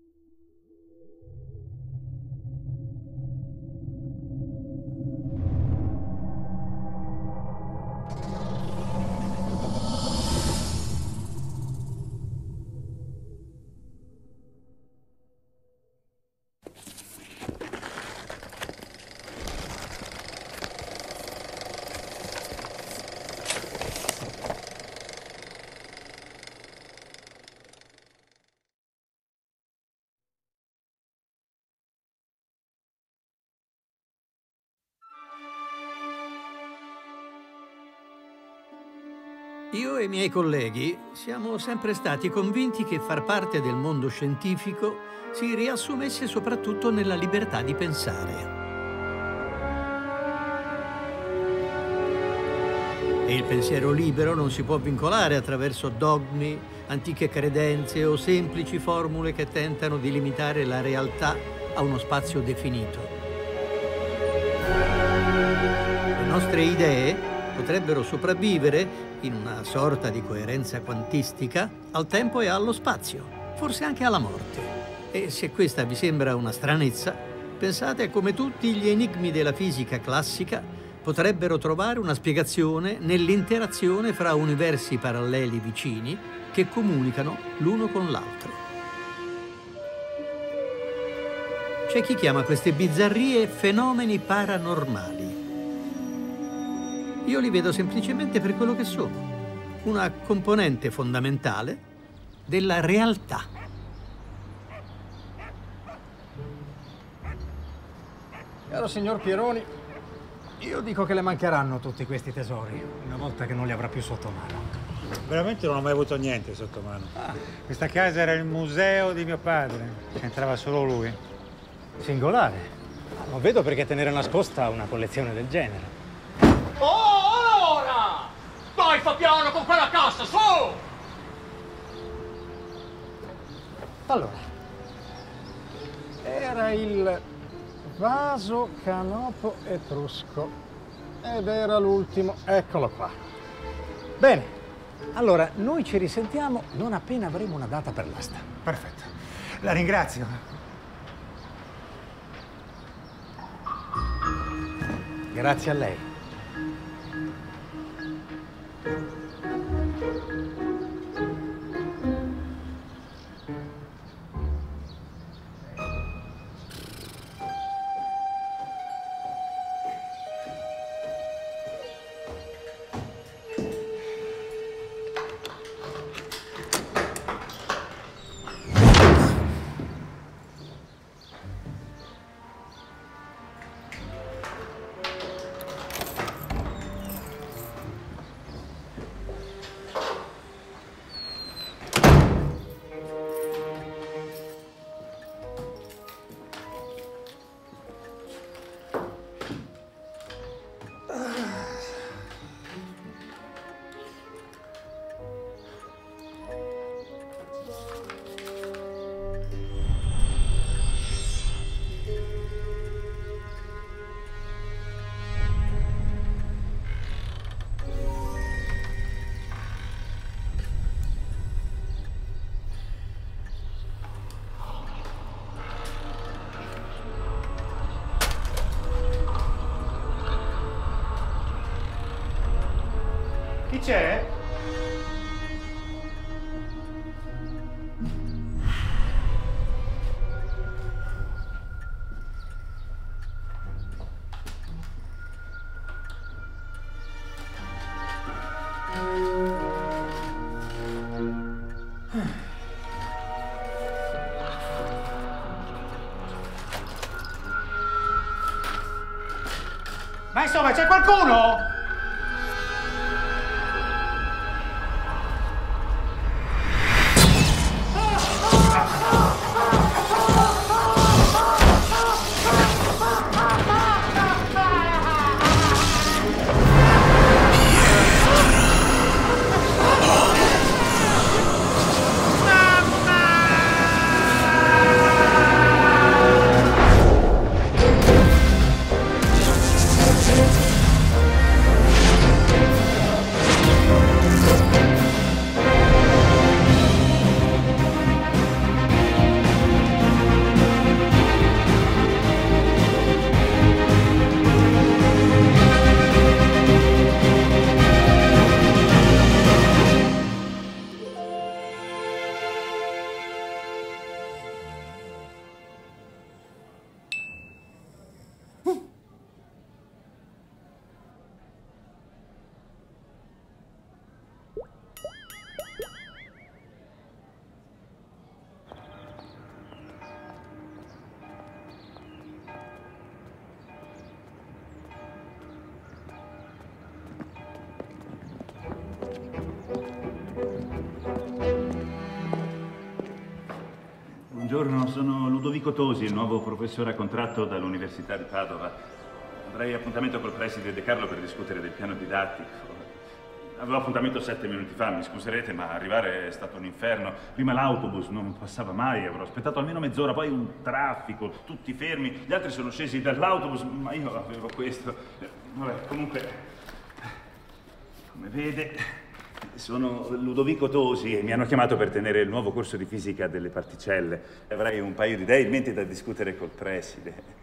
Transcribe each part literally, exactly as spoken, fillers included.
Io e i miei colleghi siamo sempre stati convinti che far parte del mondo scientifico si riassumesse soprattutto nella libertà di pensare. E il pensiero libero non si può vincolare attraverso dogmi, antiche credenze o semplici formule che tentano di limitare la realtà a uno spazio definito. Le nostre idee potrebbero sopravvivere in una sorta di coerenza quantistica al tempo e allo spazio, forse anche alla morte. E se questa vi sembra una stranezza, pensate a come tutti gli enigmi della fisica classica potrebbero trovare una spiegazione nell'interazione fra universi paralleli vicini che comunicano l'uno con l'altro. C'è chi chiama queste bizzarrie fenomeni paranormali. Io li vedo semplicemente per quello che sono, una componente fondamentale della realtà. Caro signor Pieroni, io dico che le mancheranno tutti questi tesori, una volta che non li avrà più sotto mano. Veramente non ho mai avuto niente sotto mano. Ah, questa casa era il museo di mio padre, c'entrava solo lui. Singolare. Non vedo perché tenere nascosta una collezione del genere. Oh, allora! Dai, fa piano con quella cassa, su! Allora, era il vaso canopo etrusco ed era l'ultimo, eccolo qua. Bene, allora noi ci risentiamo non appena avremo una data per l'asta. Perfetto, la ringrazio. Grazie a lei. Chi c'è? Ma insomma, c'è qualcuno? Ludovico Tosi, il nuovo professore a contratto dall'Università di Padova. Avrei appuntamento col preside De Carlo per discutere del piano didattico. Avevo appuntamento sette minuti fa, mi scuserete, ma arrivare è stato un inferno. Prima l'autobus non passava mai, avrò aspettato almeno mezz'ora, poi un traffico, tutti fermi. Gli altri sono scesi dall'autobus, ma io avevo questo. Vabbè, comunque, come vede, sono Ludovico Tosi e mi hanno chiamato per tenere il nuovo corso di fisica delle particelle. Avrei un paio di idee in mente da discutere col preside.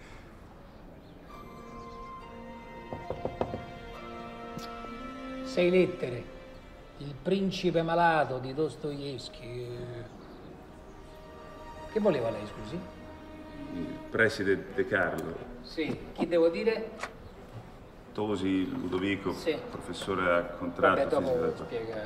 Sei lettere. Il principe malato di Dostoevsky. Che voleva lei, scusi? Il preside De Carlo. Sì, chi devo dire? Tosi, Ludovico, sì. Professore a contratto. Vabbè, dopo fisica... spiega.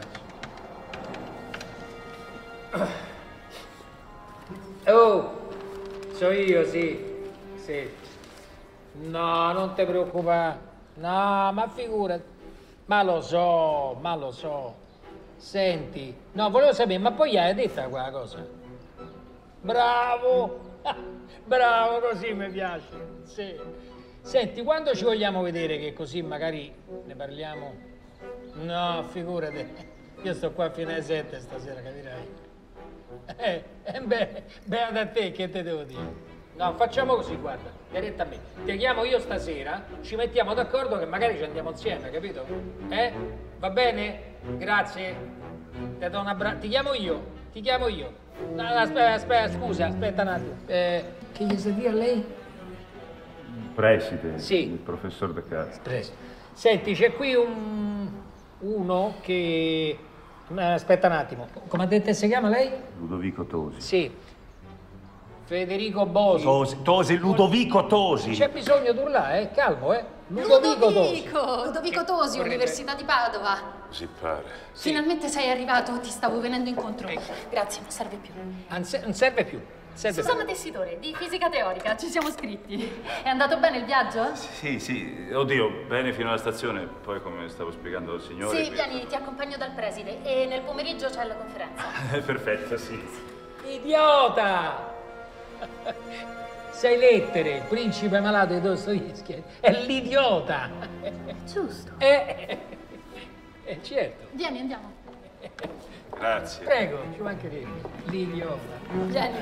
Oh, so io, sì. Sì. No, non ti preoccupare. No, ma figurati. Ma lo so, ma lo so. Senti, no, volevo sapere, ma poi hai detto quella cosa? Bravo! Bravo, così mi piace. Sì. Senti, quando ci vogliamo vedere che così magari ne parliamo? No, figurati. Io sto qua fino alle sette stasera, capirai? Eh, eh beh, beata a te, che te devo dire? No, facciamo così, guarda, direttamente. Ti chiamo io stasera, ci mettiamo d'accordo che magari ci andiamo insieme, capito? Eh? Va bene? Grazie. Ti do un abbraccio. Ti chiamo io, ti chiamo io. No, aspetta, aspetta, scusa, aspetta un attimo. Eh, che gli sa dire a lei? Il preside, sì. Il professor De Carlo. Preside. Senti, c'è qui un... uno che... Aspetta un attimo. Come ha detto si chiama lei? Ludovico Tosi. Sì. Federico Bosi. Tosi, Tosi, Ludovico Tosi. C'è bisogno di urlare, eh? Calmo, eh? Ludovico, Ludovico Tosi. Ludovico Tosi, Vorrebbe... Università di Padova. Così pare. Sì. Finalmente sei arrivato, ti stavo venendo incontro. Ecco. Grazie, non serve più. Non, se non serve più. Serve Susanna più. Tessitore, di fisica teorica, ci siamo scritti. È andato bene il viaggio? Sì, sì, oddio, bene fino alla stazione, poi come stavo spiegando al signore... Sì, vieni, ti accompagno dal preside e nel pomeriggio c'è la conferenza. Perfetto, sì. Idiota! Sei lettere, il principe malato di Dostoevsky, è l'idiota. Giusto. Eh, eh, certo. Vieni, andiamo. Grazie. Prego, ci mancherebbe. L'idiota. Vieni.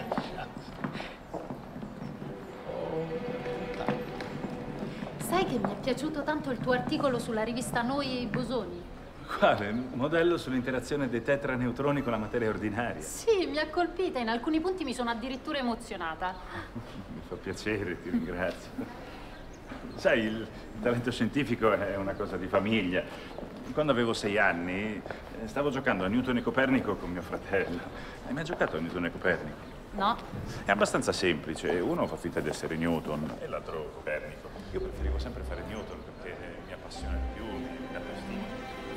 Sai che mi è piaciuto tanto il tuo articolo sulla rivista Noi e i bosoni? Quale? Modello sull'interazione dei tetraneutroni con la materia ordinaria. Sì, mi ha colpita. In alcuni punti mi sono addirittura emozionata. Mi fa piacere, ti ringrazio. Sai, il talento scientifico è una cosa di famiglia. Quando avevo sei anni stavo giocando a Newton e Copernico con mio fratello. Hai mai giocato a Newton e Copernico? No. È abbastanza semplice. Uno fa finta di essere Newton e l'altro Copernico. Io preferivo sempre fare Newton perché mi appassiona di più, mi dà più stimolo.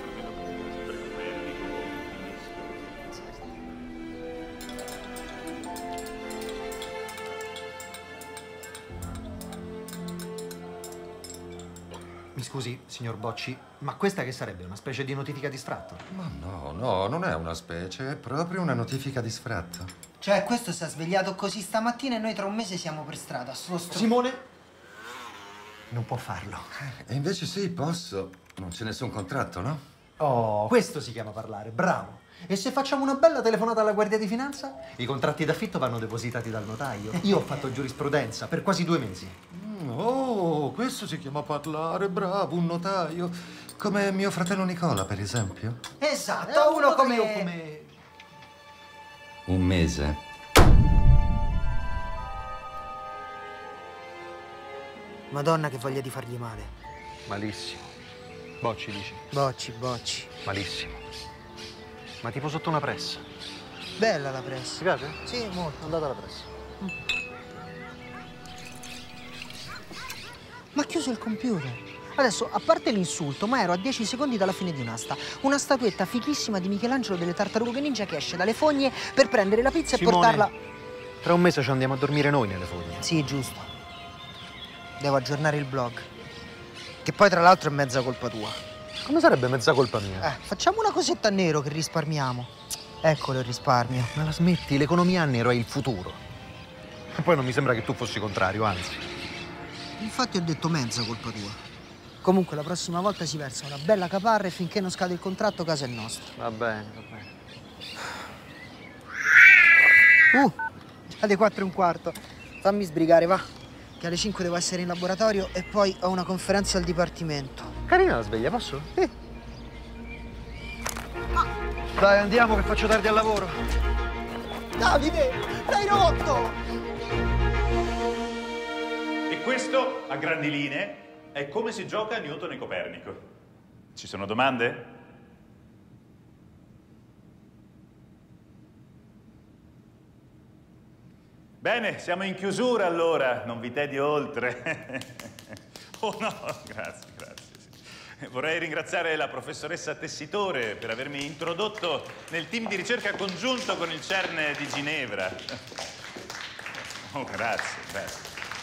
Mi scusi, signor Bocci, ma questa che sarebbe? Una specie di notifica di sfratto? Ma no, no, non è una specie, è proprio una notifica di sfratto. Cioè, questo si è svegliato così stamattina e noi tra un mese siamo per strada. Sto sto... Simone? Non può farlo. E invece sì, posso. Non c'è nessun contratto, no? Oh, questo si chiama parlare, bravo. E se facciamo una bella telefonata alla Guardia di Finanza? I contratti d'affitto vanno depositati dal notaio. Io ho fatto giurisprudenza per quasi due mesi. Mm, oh, questo si chiama parlare, bravo, un notaio. Come mio fratello Nicola, per esempio. Esatto, eh, uno, uno come... Io come... Un mese. Madonna che voglia di fargli male. Malissimo. Bocci, dici? Bocci, bocci. Malissimo. Ma tipo sotto una pressa. Bella la pressa. Ti piace? Sì, molto. Andate alla pressa. Mm. Ma ha chiuso il computer. Adesso, a parte l'insulto, ma ero a dieci secondi dalla fine di un'asta. Una statuetta fighissima di Michelangelo delle tartarughe ninja che esce dalle fogne per prendere la pizza Simone, e portarla... tra un mese ci andiamo a dormire noi nelle fogne. Sì, giusto. Devo aggiornare il blog. Che poi, tra l'altro, è mezza colpa tua. Come sarebbe mezza colpa mia? Eh, facciamo una cosetta a nero che risparmiamo. Eccolo il risparmio. Ma la smetti, l'economia a nero è il futuro. E poi non mi sembra che tu fossi contrario, anzi. Infatti ho detto mezza colpa tua. Comunque la prossima volta si versa una bella caparra e finché non scade il contratto casa è nostra. Va bene, va bene. Uh, già alle quattro e un quarto. Fammi sbrigare, va. Che alle cinque devo essere in laboratorio e poi ho una conferenza al dipartimento. Carina la sveglia, posso? Eh. Ah. Dai, andiamo che faccio tardi al lavoro. Davide, l'hai rotto! E questo, a grandi linee, è come si gioca a Newton e Copernico. Ci sono domande? Bene, siamo in chiusura allora, non vi tedio oltre. Oh no, grazie, grazie. Sì. Vorrei ringraziare la professoressa Tessitore per avermi introdotto nel team di ricerca congiunto con il CERN di Ginevra. Oh, grazie, grazie.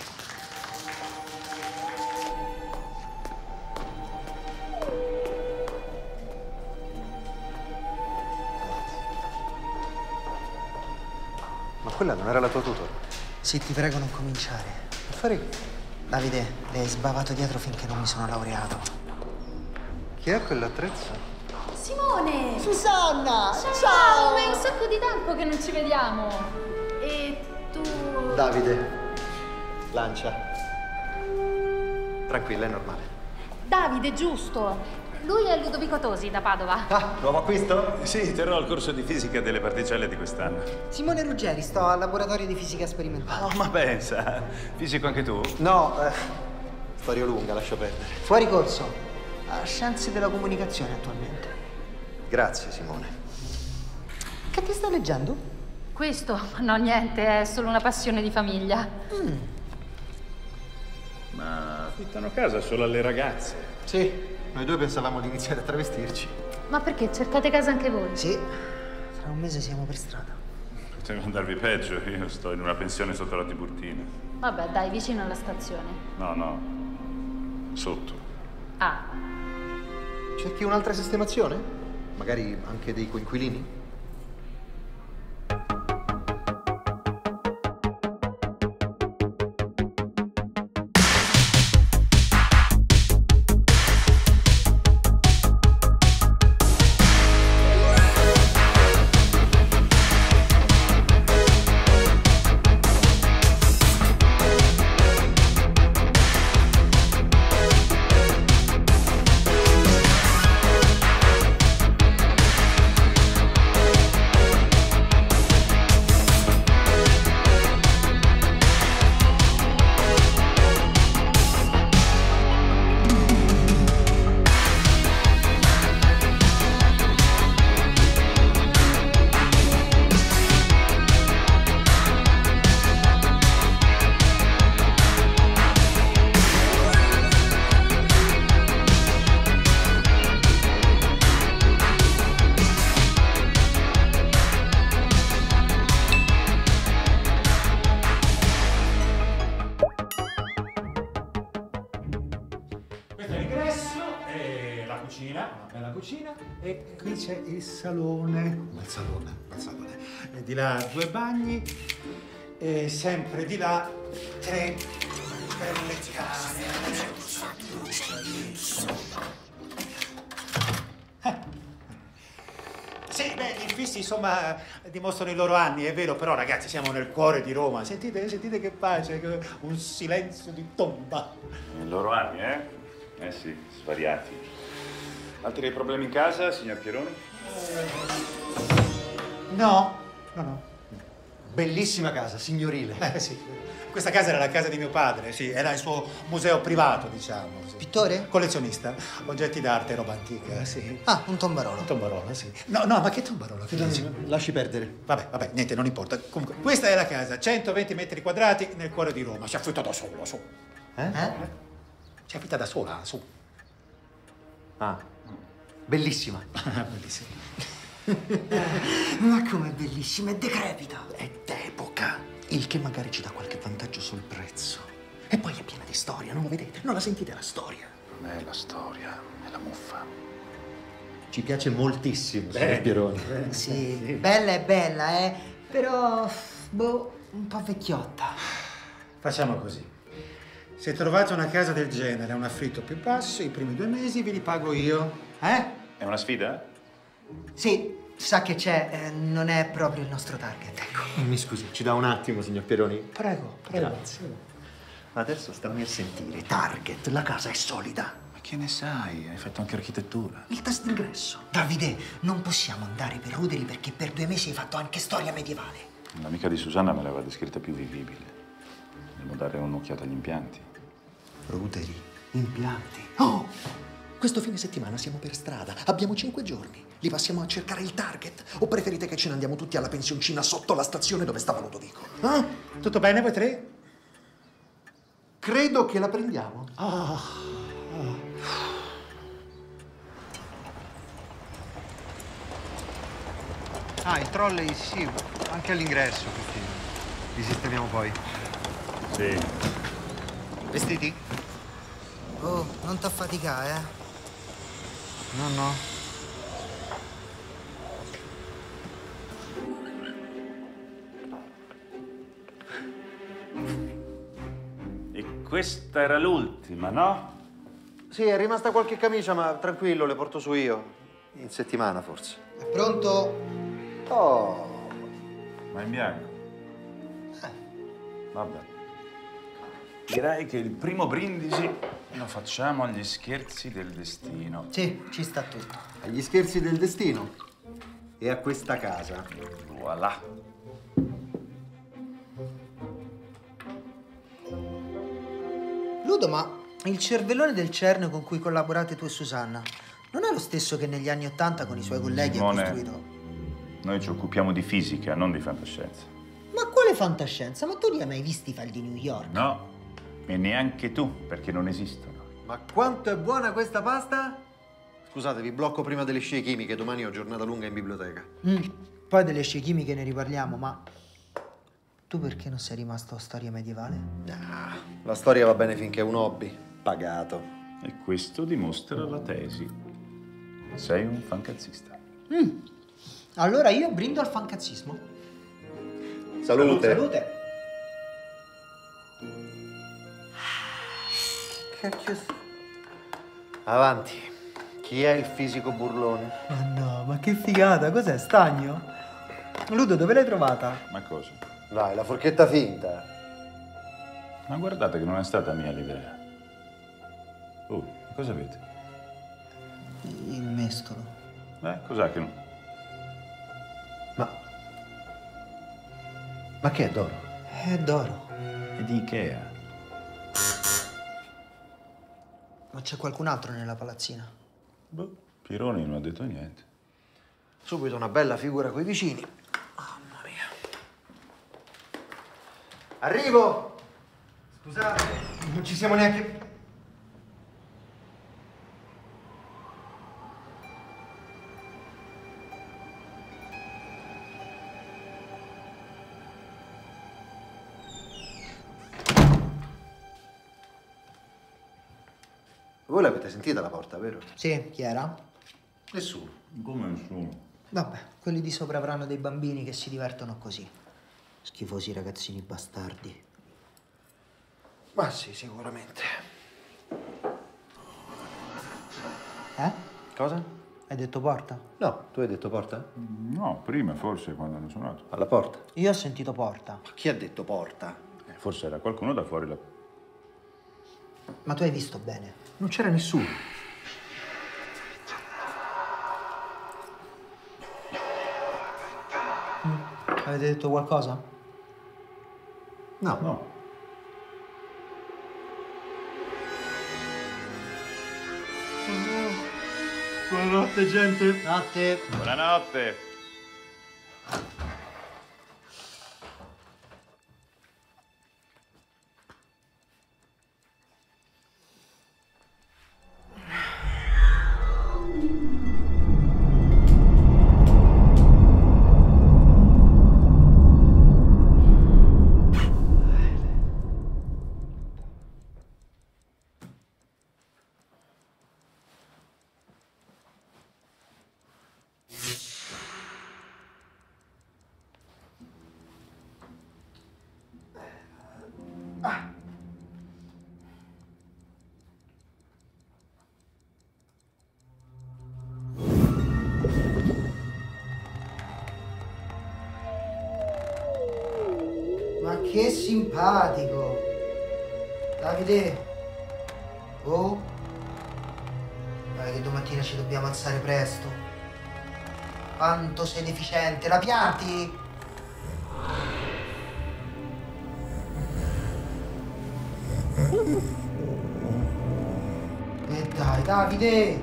Ma quella non era la tua tutor? Sì, ti prego non cominciare. A fare che? Davide, le hai sbavato dietro finché non mi sono laureato. Chi è quell'attrezzo? Simone! Susanna! Ciao! Ciao! Ma è un sacco di tempo che non ci vediamo. E tu... Davide. Lancia. Tranquilla, è normale. Davide, giusto. Lui è Ludovico Tosi, da Padova. Ah, nuovo acquisto? Sì, terrò il corso di fisica delle particelle di quest'anno. Simone Ruggeri, sto al laboratorio di fisica sperimentale. Oh, ma pensa, fisico anche tu? No, eh, storia lunga, lascio perdere. Fuori corso. A Scienze della Comunicazione attualmente. Grazie, Simone. Che ti stai leggendo? Questo? No, niente, è solo una passione di famiglia. Mm. Ma affittano casa solo alle ragazze. Sì, noi due pensavamo di iniziare a travestirci. Ma perché? Cercate casa anche voi? Sì, tra un mese siamo per strada. Potevo andarvi peggio, io sto in una pensione sotto la Tiburtina. Vabbè, dai, vicino alla stazione. No, no, sotto. Ah. Cerchi un'altra sistemazione? Magari anche dei coinquilini? E qui c'è il salone, il salone, il salone. E di là due bagni e sempre di là tre belle camere. Eh. Sì, beh, gli infissi insomma dimostrano i loro anni, è vero, però ragazzi siamo nel cuore di Roma. Sentite, sentite che pace, un silenzio di tomba. I loro anni, eh? Eh sì, svariati. Altri problemi in casa, signor Pieroni? No, no, no. Bellissima casa, signorile. Eh sì. Questa casa era la casa di mio padre, sì, era il suo museo privato, diciamo. Sì. Pittore? Collezionista, oggetti d'arte, roba antica, sì. Ah, un tombarolo. Un tombarolo, sì. No, no, ma che tombarolo? Che dici? Lasci perdere. Vabbè, vabbè, niente, non importa. Comunque, questa è la casa, centoventi metri quadrati nel cuore di Roma. Si affitta da sola, su. Eh? eh? Si affitta da sola, su. Ah. Bellissima. Bellissima. Ma com'è bellissima, è decrepita. È d'epoca, il che magari ci dà qualche vantaggio sul prezzo. E poi è piena di storia, non lo vedete? Non la sentite la storia? Non è la storia, è la muffa. Ci piace moltissimo, signor Pieroni. Sì, bella è bella, eh. Però, boh, un po' vecchiotta. Facciamo così. Se trovate una casa del genere a un affitto più basso, i primi due mesi ve li pago io. Eh? È una sfida? Sì, sa che c'è, eh, non è proprio il nostro target, ecco. Mi scusi, ci dà un attimo, signor Pieroni? Prego, prego. Grazie. Adesso stammi a sentire. Target, la casa è solida. Ma che ne sai? Hai fatto anche architettura. Il test d'ingresso. Davide, non possiamo andare per ruderi perché per due mesi hai fatto anche storia medievale. Un'amica di Susanna me l'aveva descritta più vivibile. Devo dare un'occhiata agli impianti. Ruderi, impianti. Oh! Questo fine settimana siamo per strada. Abbiamo cinque giorni. Li passiamo a cercare il target. O preferite che ce ne andiamo tutti alla pensioncina sotto la stazione dove stava Ludovico? Ah, tutto bene voi tre? Credo che la prendiamo. Ah. ah. Ah, i trolley sì, anche all'ingresso, quindi li sistemiamo poi. Sì. Vestiti? Oh, non t'affaticare, eh? No, no. E questa era l'ultima, no? Sì, è rimasta qualche camicia, ma tranquillo, le porto su io. In settimana, forse. È pronto? Oh. Ma in bianco? Eh. Vabbè. Direi che il primo brindisi lo facciamo agli scherzi del destino. Sì, ci sta tutto. Agli scherzi del destino. E a questa casa. Voilà. Ludo, ma il cervellone del CERN con cui collaborate tu e Susanna non è lo stesso che negli anni Ottanta con i suoi colleghi Simone, ha costruito? Noi ci occupiamo di fisica, non di fantascienza. Ma quale fantascienza? Ma tu li hai mai visti i file di New York? No, e neanche tu, perché non esistono. Ma quanto è buona questa pasta? Scusate, vi blocco prima delle scie chimiche. Domani ho giornata lunga in biblioteca. Mm. Poi delle scie chimiche ne riparliamo, ma tu perché non sei rimasto a storia medievale? Ah, la storia va bene finché è un hobby. Pagato. E questo dimostra la tesi. Sei un fancazzista. Mm. Allora io brindo al fancazzismo. Salute. Salute. Cacchio. Avanti. Chi è il fisico burlone? Ma no, ma che figata, cos'è, stagno? Ludo, dove l'hai trovata? Ma cosa? Dai, la forchetta finta. Ma guardate che non è stata mia l'idea. Oh, cosa avete? Il mestolo. Eh, cos'è che non... Ma... Ma che è d'oro? È d'oro. È di Ikea. Ma c'è qualcun altro nella palazzina? Boh, Pironi non ha detto niente. Subito una bella figura coi vicini. Mamma mia. Arrivo! Scusate, non ci siamo neanche... Voi l'avete sentita la porta, vero? Sì, chi era? Nessuno. Come nessuno? Vabbè, quelli di sopra avranno dei bambini che si divertono così. Schifosi ragazzini bastardi. Ma sì, sicuramente. Eh? Cosa? Hai detto porta? No, tu hai detto porta? No, prima forse, quando hanno suonato. Alla porta. Io ho sentito porta. Ma chi ha detto porta? Eh, forse era qualcuno da fuori la... Ma tu hai visto bene? Non c'era nessuno. Mm. Avete detto qualcosa? No. No. Buonanotte, gente. Notte. Buonanotte. che simpatico. Davide. Oh. Dai che domattina ci dobbiamo alzare presto. Quanto sei deficiente. La pianti? E dai, Davide.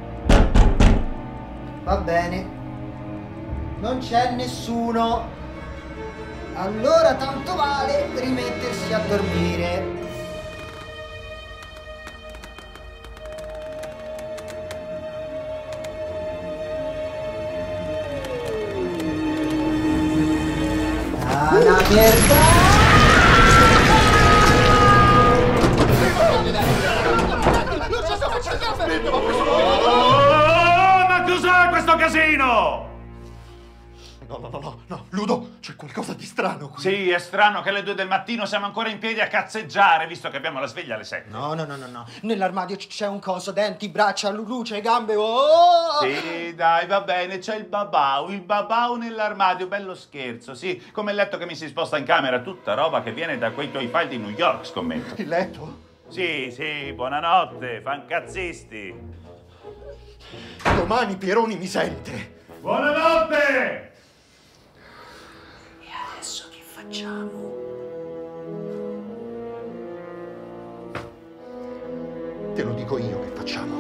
Va bene. Non c'è nessuno. Allora tanto vale rimettersi a dormire. Ah, la merda! Oh, ma cos'è questo casino? No, no, no, no, no, Ludo, c'è qualcosa di strano qui. Sì, è strano che alle due del mattino siamo ancora in piedi a cazzeggiare, visto che abbiamo la sveglia alle sette. No, no, no, no, no. Nell'armadio c'è un coso, denti, braccia, luce, gambe. Oh! Sì, dai, va bene, c'è il babau, il babau nell'armadio, bello scherzo, sì. Come il letto che mi si sposta in camera, tutta roba che viene da quei tuoi file di New York, scommetto. Il letto? Sì, sì, buonanotte, fancazzisti. Domani Pieroni mi sente. Buonanotte! E adesso che facciamo? Te lo dico io che facciamo.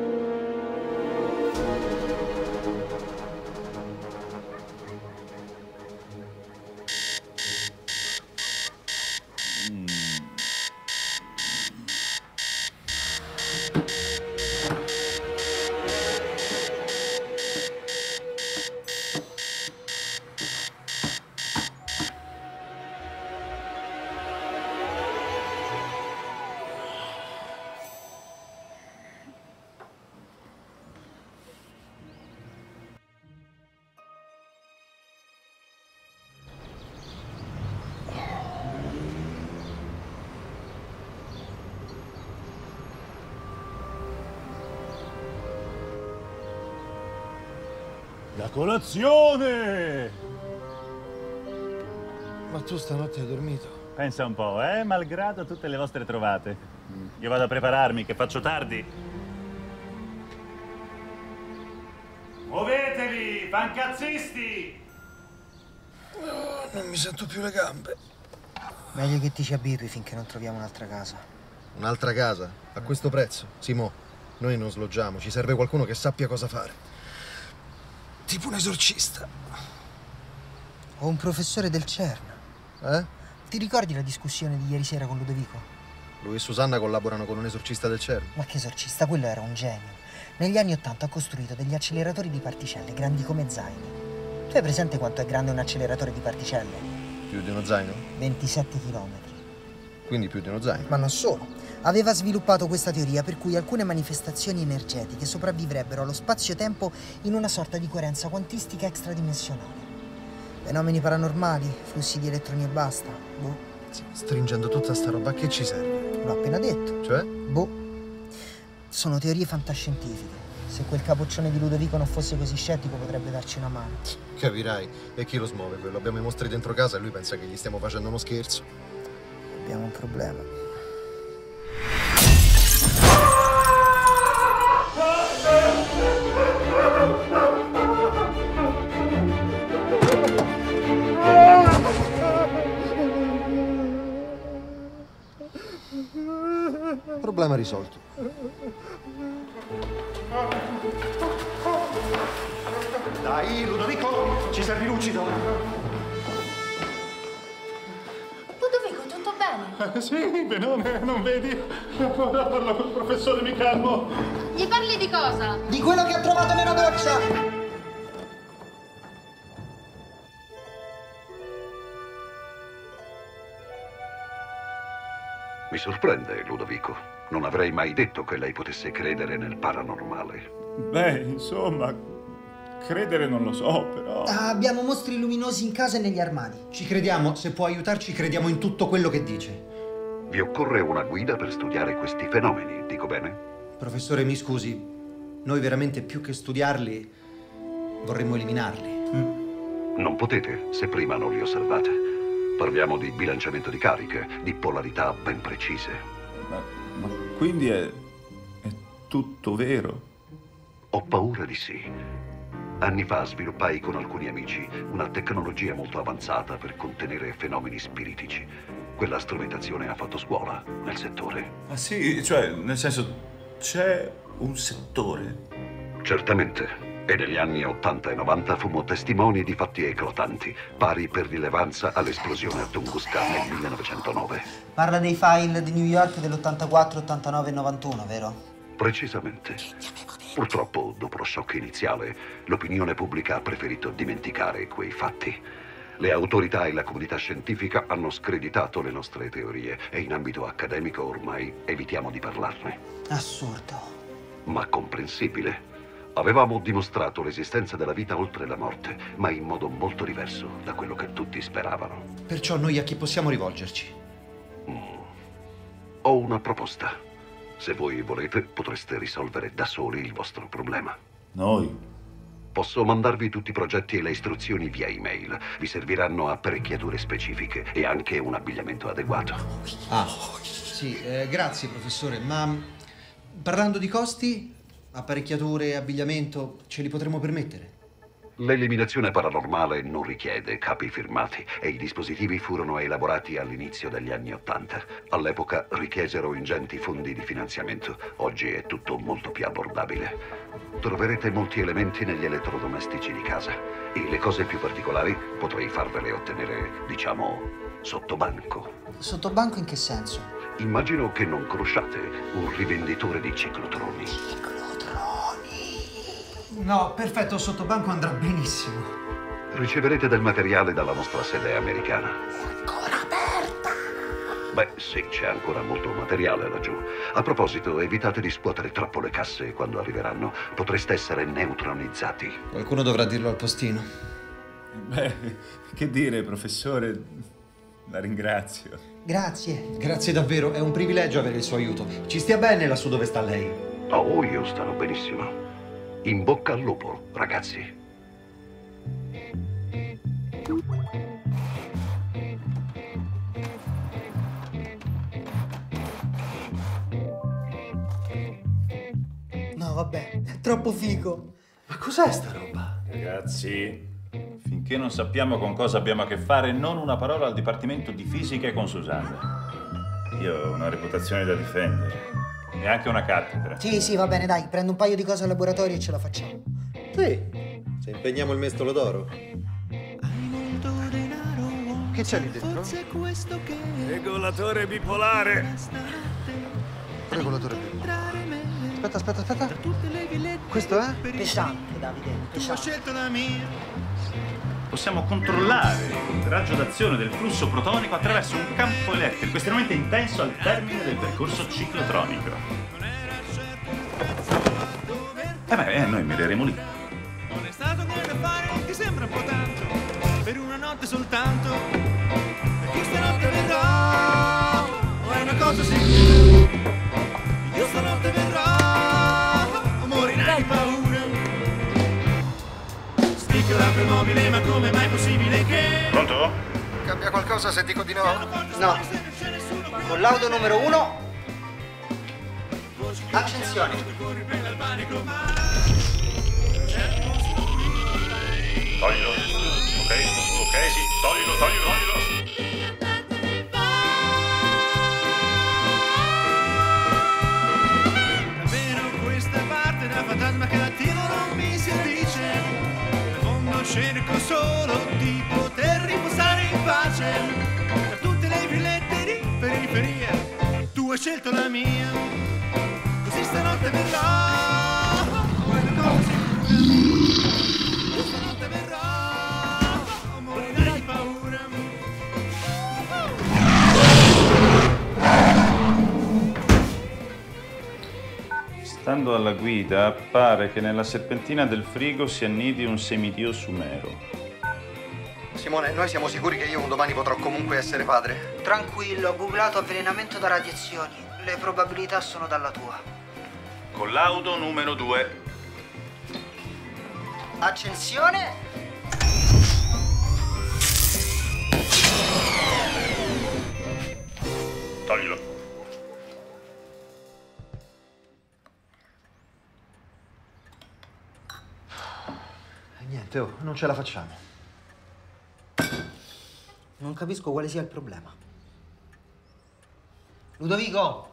La colazione! Ma tu stanotte hai dormito? Pensa un po', eh? Malgrado tutte le vostre trovate. Io vado a prepararmi, che faccio tardi. Muovetevi, fancazzisti! Oh, non mi sento più le gambe. Meglio che ti ci abitui finché non troviamo un'altra casa. Un'altra casa? A questo prezzo? Simo, noi non sloggiamo, ci serve qualcuno che sappia cosa fare. Tipo un esorcista. O un professore del CERN. Eh? Ti ricordi la discussione di ieri sera con Ludovico? Lui e Susanna collaborano con un esorcista del CERN. Ma che esorcista, quello era un genio. Negli anni Ottanta ha costruito degli acceleratori di particelle grandi come zaini. Tu hai presente quanto è grande un acceleratore di particelle? Più di uno zaino? ventisette chilometri. Quindi più di uno zaino. Ma non solo. Aveva sviluppato questa teoria per cui alcune manifestazioni energetiche sopravvivrebbero allo spazio-tempo in una sorta di coerenza quantistica extradimensionale. Fenomeni paranormali, flussi di elettroni e basta. Boh. Stringendo tutta sta roba, a che ci serve? L'ho appena detto. Cioè? Boh. Sono teorie fantascientifiche. Se quel capoccione di Ludovico non fosse così scettico potrebbe darci una mano. Capirai. E chi lo smuove quello? Abbiamo i mostri dentro casa e lui pensa che gli stiamo facendo uno scherzo. Abbiamo un problema. Problema risolto. Dai, Ludovico, ci servi lucido. Ludovico, tutto bene? Eh, sì, benone, non vedi? Ora parlo col professore, mi calmo. Gli parli di cosa? Di quello che ha trovato nella doccia! Mi sorprende, Ludovico. Non avrei mai detto che lei potesse credere nel paranormale. Beh, insomma, credere non lo so, però... Abbiamo mostri luminosi in casa e negli armadi. Ci crediamo, se può aiutarci crediamo in tutto quello che dice. Vi occorre una guida per studiare questi fenomeni, dico bene? Professore, mi scusi, noi veramente più che studiarli vorremmo eliminarli. Mm. Non potete, se prima non li osservate. Parliamo di bilanciamento di cariche, di polarità ben precise. Ma, ma quindi è, è tutto vero? Ho paura di sì. Anni fa sviluppai con alcuni amici una tecnologia molto avanzata per contenere fenomeni spiritici. Quella strumentazione ha fatto scuola nel settore. Ah sì? Cioè, nel senso, c'è un settore? Certamente. E negli anni ottanta e novanta fummo testimoni di fatti eclatanti, pari per rilevanza all'esplosione a Tunguska nel millenovecentonove. Parla dei file di New York dell'ottantaquattro, ottantanove e novantuno, vero? Precisamente. Purtroppo, dopo lo shock iniziale, l'opinione pubblica ha preferito dimenticare quei fatti. Le autorità e la comunità scientifica hanno screditato le nostre teorie e in ambito accademico ormai evitiamo di parlarne. Assurdo. Ma comprensibile. Avevamo dimostrato l'esistenza della vita oltre la morte, ma in modo molto diverso da quello che tutti speravano. Perciò noi a chi possiamo rivolgerci? Mm. Ho una proposta. Se voi volete, potreste risolvere da soli il vostro problema. Noi? Posso mandarvi tutti i progetti e le istruzioni via email. Vi serviranno apparecchiature specifiche e anche un abbigliamento adeguato. Ah, sì, eh, grazie professore, ma parlando di costi, apparecchiature e abbigliamento, ce li potremo permettere? L'eliminazione paranormale non richiede capi firmati e i dispositivi furono elaborati all'inizio degli anni Ottanta. All'epoca richiesero ingenti fondi di finanziamento. Oggi è tutto molto più abbordabile. Troverete molti elementi negli elettrodomestici di casa e le cose più particolari potrei farvele ottenere, diciamo, sotto banco. Sotto banco in che senso? Immagino che non conosciate un rivenditore di ciclotroni. No, perfetto, sottobanco andrà benissimo. Riceverete del materiale dalla nostra sede americana. È ancora aperta! Beh, sì, c'è ancora molto materiale laggiù. A proposito, evitate di scuotere troppo le casse quando arriveranno. Potreste essere neutronizzati. Qualcuno dovrà dirlo al postino. Beh, che dire, professore, la ringrazio. Grazie. Grazie davvero, è un privilegio avere il suo aiuto. Ci stia bene lassù dove sta lei. Oh, io starò benissimo. In bocca al lupo, ragazzi. No, vabbè, è troppo figo. Ma cos'è sta roba? Ragazzi, finché non sappiamo con cosa abbiamo a che fare, non una parola al Dipartimento di Fisica e con Susanna. Io ho una reputazione da difendere. E anche una cattedra. Sì, sì, va bene, dai, prendo un paio di cose al laboratorio e ce la facciamo. Sì, se impegniamo il mestolo d'oro. Che c'è lì dentro? Regolatore bipolare. Regolatore bipolare. Aspetta, aspetta, aspetta. Questo è? Pesante, Davide, pesante. Possiamo controllare il raggio d'azione del flusso protonico attraverso un campo elettrico estremamente intenso al termine del percorso ciclotronico. Eh beh, eh, noi mireremo lì. Non è stato niente da fare, ti sembra un po' tanto, per una notte soltanto, perché stanotte verrà, o è una cosa sicura, io stanotte verrà, o morirai di paura. Spicca l'automobile, ma come mai è possibile che... Pronto? Cambia qualcosa se dico di no? No. Collaudo numero uno. Accensione. Toglilo. Ok, ok, sì, toglilo, toglilo, toglilo. Davvero questa parte da fantasma che l'attivo non mi si addice. Nel fondo cerco solo di poter riposare in pace. Tra tutte le villette di periferia, tu hai scelto la mia. Così stanotte verrà quella cosa sicura. Stanotte verrà, morirai di paura. Stando alla guida, pare che nella serpentina del frigo si annidi un semidio sumero. Simone, noi siamo sicuri che io un domani potrò comunque essere padre? Tranquillo, ho googlato avvelenamento da radiazioni. Le probabilità sono dalla tua. Collaudo numero due. Accensione. Toglilo. E niente, oh, non ce la facciamo. Non capisco quale sia il problema. Ludovico!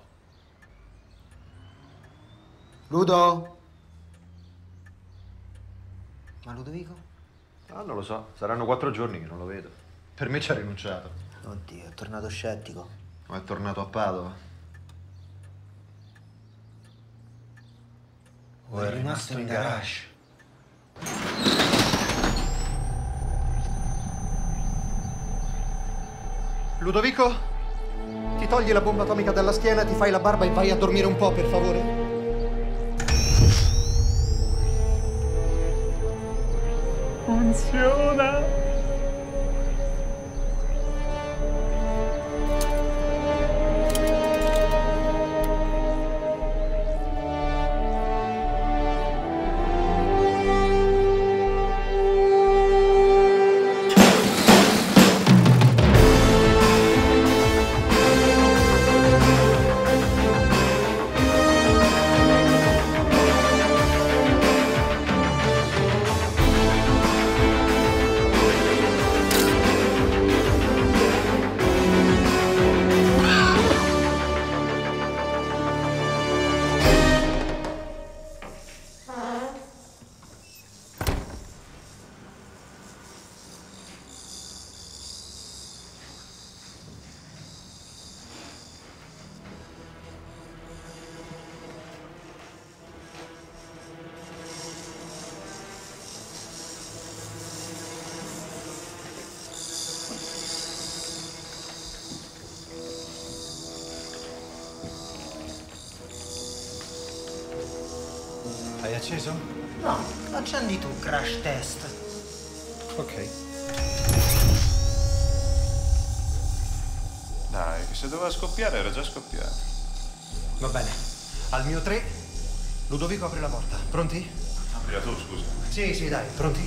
Ludo? Ma Ludovico? Ah, non lo so, saranno quattro giorni che non lo vedo. Per me ci ha rinunciato. Oddio, è tornato scettico. O è tornato a Padova. O è rimasto in garage. Ludovico? Ti togli la bomba atomica dalla schiena, ti fai la barba e vai a dormire un po', per favore? Funziona! Hai acceso? No, accendi tu, crash test. Ok. Dai, che se doveva scoppiare era già scoppiato. Va bene. Al mio tre, Ludovico apre la porta. Pronti? Aprila tu, scusa. Sì, sì, dai, pronti?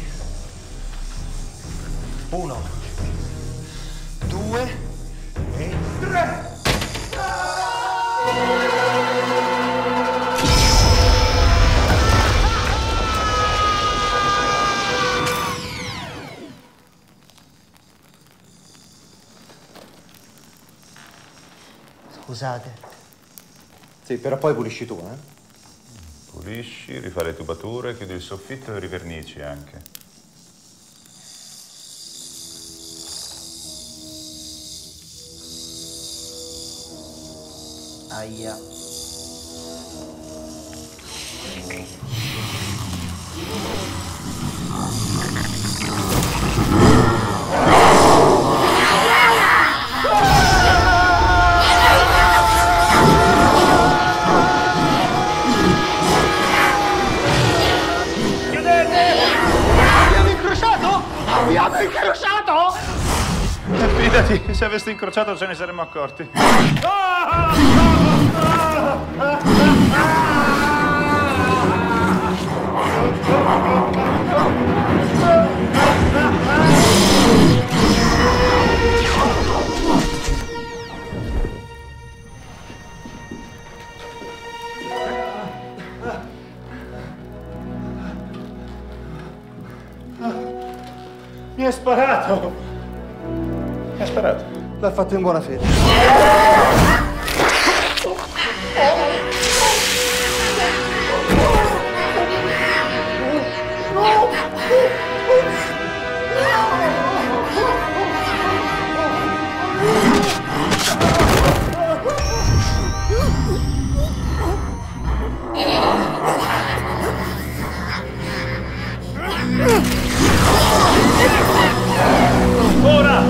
Uno, due e tre! Scusate. Sì, però poi pulisci tu, eh? Pulisci, rifai le tubature, chiudi il soffitto e rivernici anche. Aia. Abbiamo incrociato? Fidati, se aveste incrociato ce ne saremmo accorti. Mi ha sparato! Mi ha sparato. L'ha fatto in buona fede. Ora!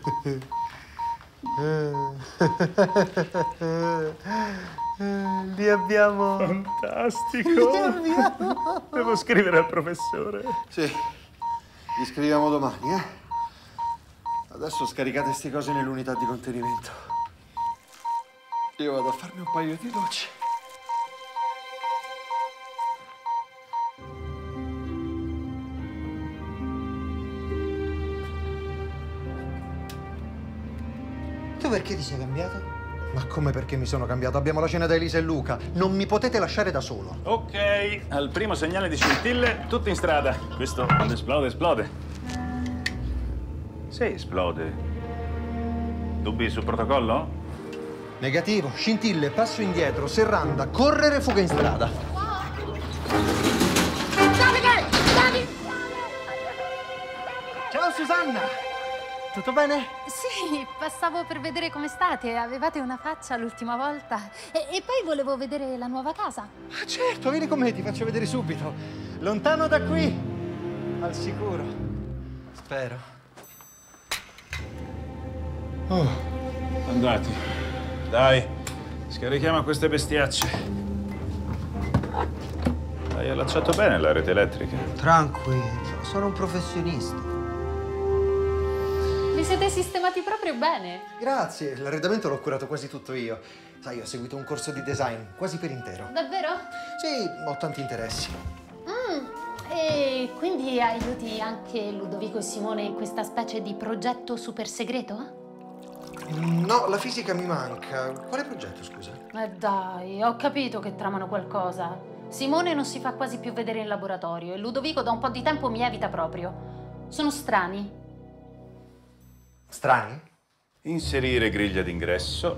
Li abbiamo... Fantastico! Li abbiamo... Devo scrivere al professore. Sì, li scriviamo domani, eh? Adesso scaricate queste cose nell'unità di contenimento. Io vado a farmi un paio di docce. Tu perché ti sei cambiato? Ma come perché mi sono cambiato? Abbiamo la cena da Elisa e Luca. Non mi potete lasciare da solo. Ok, al primo segnale di scintille, tutti in strada. Questo quando esplode, esplode. Se esplode, dubbi sul protocollo? Negativo, scintille, passo indietro, serranda, correre, fuga in strada. Davide! Davide! Ciao Susanna! Tutto bene? Sì, passavo per vedere come state. Avevate una faccia l'ultima volta. E, e poi volevo vedere la nuova casa. Ah, certo, vieni con me, ti faccio vedere subito. Lontano da qui, al sicuro. Spero. Oh, andati. Dai, scarichiamo queste bestiacce. Hai allacciato bene la rete elettrica? Tranquillo, sono un professionista. Vi siete sistemati proprio bene. Grazie, l'arredamento l'ho curato quasi tutto io. Sai, ho seguito un corso di design, quasi per intero. Davvero? Sì, ho tanti interessi. Mm, e quindi aiuti anche Ludovico e Simone in questa specie di progetto super segreto? No, la fisica mi manca. Quale progetto, scusa? Eh dai, ho capito che tramano qualcosa. Simone non si fa quasi più vedere in laboratorio e Ludovico da un po' di tempo mi evita proprio. Sono strani. Strani? Inserire griglia d'ingresso,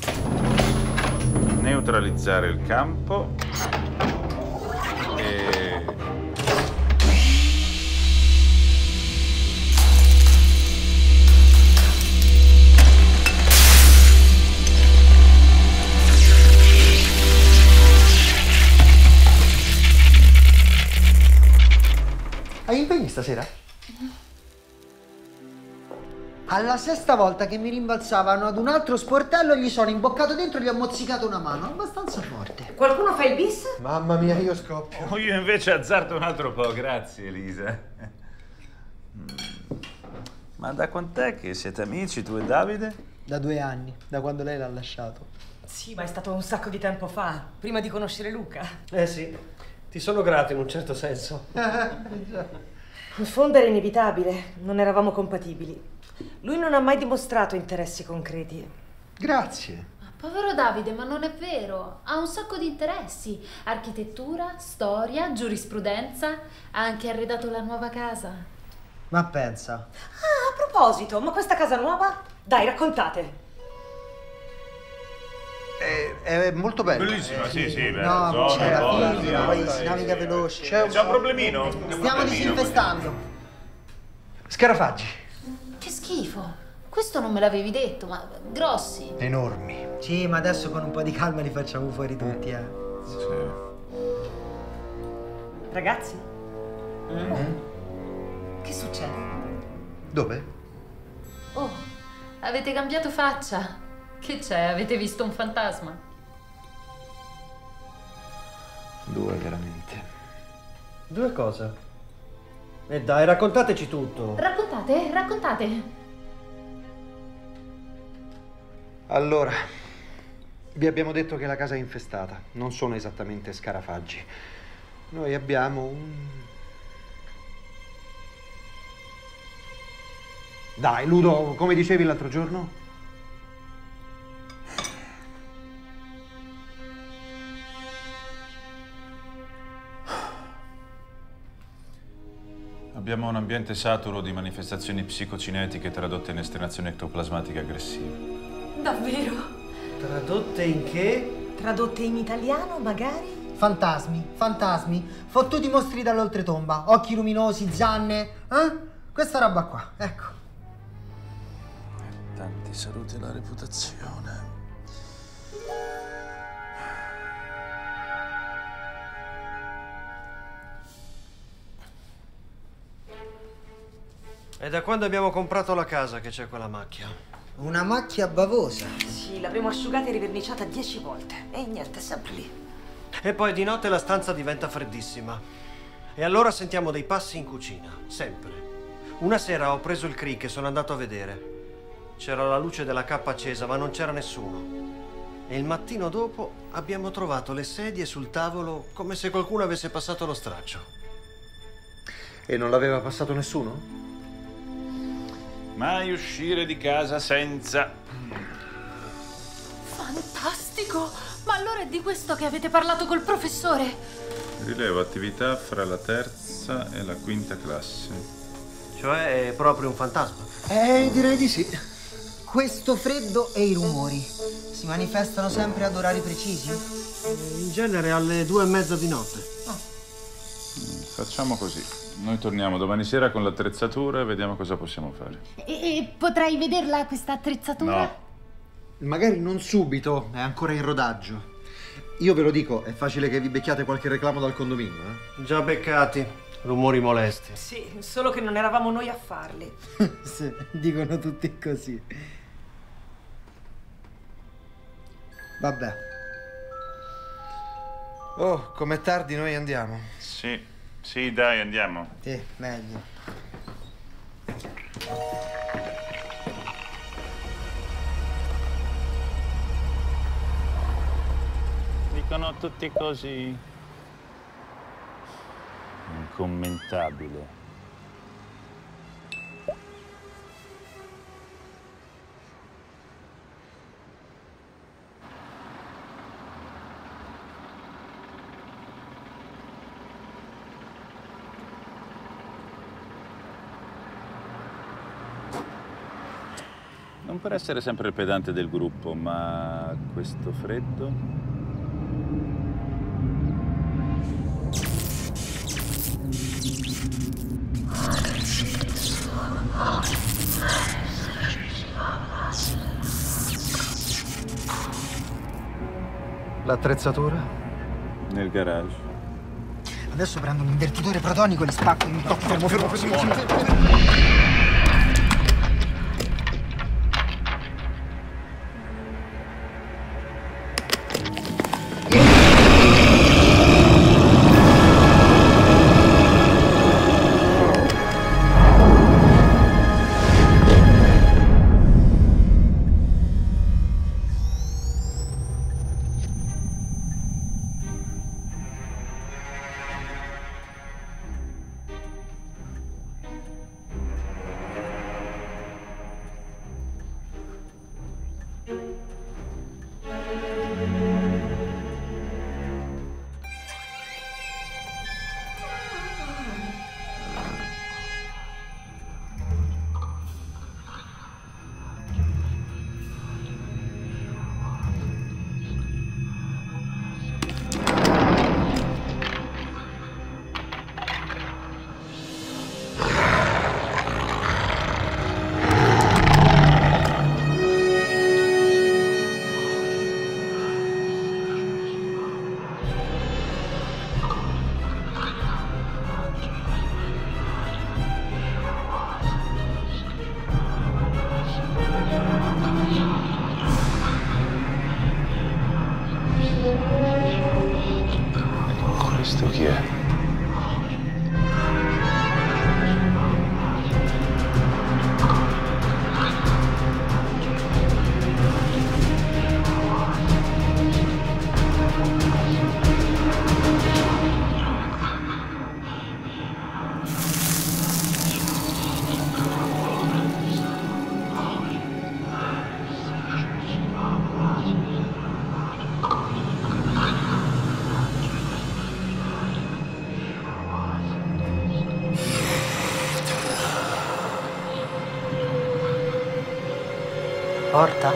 neutralizzare il campo e... Hai impegni stasera? Alla sesta volta che mi rimbalzavano ad un altro sportello gli sono imboccato dentro e gli ho mozzicato una mano, abbastanza forte. Qualcuno fa il bis? Mamma mia, io scoppio. Oh, io invece azzardo un altro po', grazie Elisa. Ma da quant'è che siete amici tu e Davide? Da due anni, da quando lei l'ha lasciato. Sì, ma è stato un sacco di tempo fa, prima di conoscere Luca. Eh sì, ti sono grato in un certo senso. In fondo era inevitabile, non eravamo compatibili. Lui non ha mai dimostrato interessi concreti. Grazie. Povero Davide, ma non è vero. Ha un sacco di interessi. Architettura, storia, giurisprudenza. Ha anche arredato la nuova casa. Ma pensa. Ah, a proposito, ma questa casa nuova? Dai, raccontate. È, è molto bella. Bellissima, eh, sì, sì, bella. No, zona, c'è la zona, figlia, zona, poi sì, si naviga sì, veloce. C'è un, c'è un problemino? Un Stiamo problemino, disinfestando. Scarafaggi. Che schifo. Questo non me l'avevi detto, ma grossi. Enormi. Sì, ma adesso con un po' di calma li facciamo fuori tutti, eh. Sì. Ragazzi? Mm. Oh. Che succede? Dove? Oh, avete cambiato faccia. Che c'è? Avete visto un fantasma? Due, veramente. Due cosa? E dai, raccontateci tutto. Raccontate, raccontate. Allora, vi abbiamo detto che la casa è infestata. Non sono esattamente scarafaggi. Noi abbiamo un... Dai, Ludo, come dicevi l'altro giorno? Abbiamo un ambiente saturo di manifestazioni psicocinetiche tradotte in esternazioni ectoplasmatiche aggressive. Davvero? Tradotte in che? Tradotte in italiano, magari? Fantasmi, fantasmi, fottuti mostri dall'oltretomba, occhi luminosi, zanne, eh? Questa roba qua, ecco. Tanti saluti alla reputazione. È da quando abbiamo comprato la casa che c'è quella macchia. Una macchia bavosa. Sì, l'avremo asciugata e riverniciata dieci volte. E niente, è sempre lì. E poi di notte la stanza diventa freddissima. E allora sentiamo dei passi in cucina, sempre. Una sera ho preso il crick e sono andato a vedere. C'era la luce della cappa accesa, ma non c'era nessuno. E il mattino dopo abbiamo trovato le sedie sul tavolo come se qualcuno avesse passato lo straccio. E non l'aveva passato nessuno? Mai uscire di casa senza... Fantastico! Ma allora è di questo che avete parlato col professore? Rilevo attività fra la terza e la quinta classe. Cioè è proprio un fantasma? Eh, direi di sì. Questo freddo e i rumori si manifestano sempre ad orari precisi? In genere alle due e mezza di notte. Oh. Facciamo così. Noi torniamo domani sera con l'attrezzatura e vediamo cosa possiamo fare. E, e potrei vederla questa attrezzatura? No. Magari non subito, è ancora in rodaggio. Io ve lo dico, è facile che vi becchiate qualche reclamo dal condominio, eh? Già beccati. Rumori molesti. Sì, solo che non eravamo noi a farli. Sì, dicono tutti così. Vabbè. Oh, com'è tardi, noi andiamo. Sì, sì, dai, andiamo. Sì, meglio. Dicono tutti così. Incommentabile. Non per essere sempre il pedante del gruppo, ma questo freddo... L'attrezzatura? Nel garage. Adesso prendo un invertitore protonico e li spacco in tocco. Fermo, fermo, fermo, fermo, fermo. Questo chi è? Porta?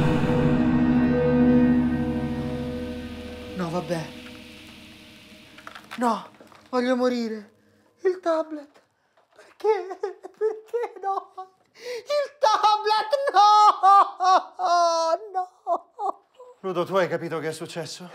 No, vabbè. No, voglio morire. Il tablet. Perché? Perché no? Il tablet, no! No! Ludo, tu hai capito che è successo?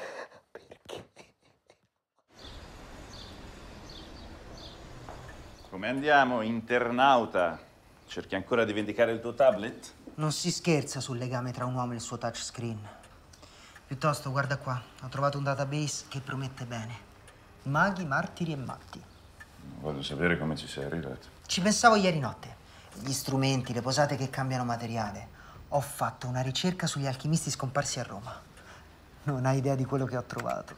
Come andiamo, internauta? Cerchi ancora di vendicare il tuo tablet? Non si scherza sul legame tra un uomo e il suo touchscreen. Piuttosto, guarda qua, ho trovato un database che promette bene. Maghi, martiri e matti. Voglio sapere come ci sei arrivato. Ci pensavo ieri notte. Gli strumenti, le posate che cambiano materiale. Ho fatto una ricerca sugli alchimisti scomparsi a Roma. Non hai idea di quello che ho trovato.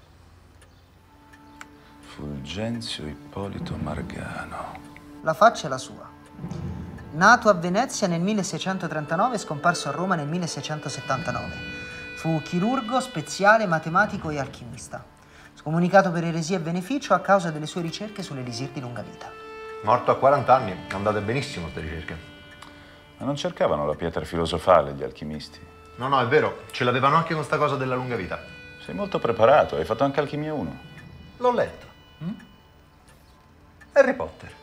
Fulgenzio Ippolito Margano. La faccia è la sua. Nato a Venezia nel milleseicentotrentanove e scomparso a Roma nel milleseicentosettantanove. Fu chirurgo, speziale, matematico e alchimista. Scomunicato per eresia e beneficio a causa delle sue ricerche sull'elisir di lunga vita. Morto a quaranta anni, andate benissimo queste ricerche. Ma non cercavano la pietra filosofale gli alchimisti? No, no, è vero, ce l'avevano anche con sta cosa della lunga vita. Sei molto preparato, hai fatto anche Alchimia uno. L'ho letto. Mm? Harry Potter.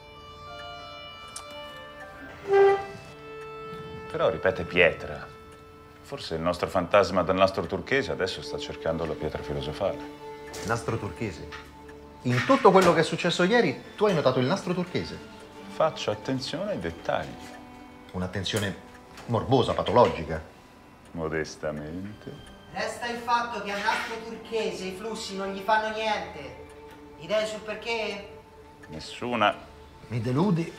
Però ripete pietra. Forse il nostro fantasma del nastro turchese adesso sta cercando la pietra filosofale. Nastro turchese? In tutto quello che è successo ieri, tu hai notato il nastro turchese? Faccio attenzione ai dettagli. Un'attenzione morbosa, patologica. Modestamente. Resta il fatto che al nastro turchese i flussi non gli fanno niente. Idee sul perché? Nessuna. Mi deludi.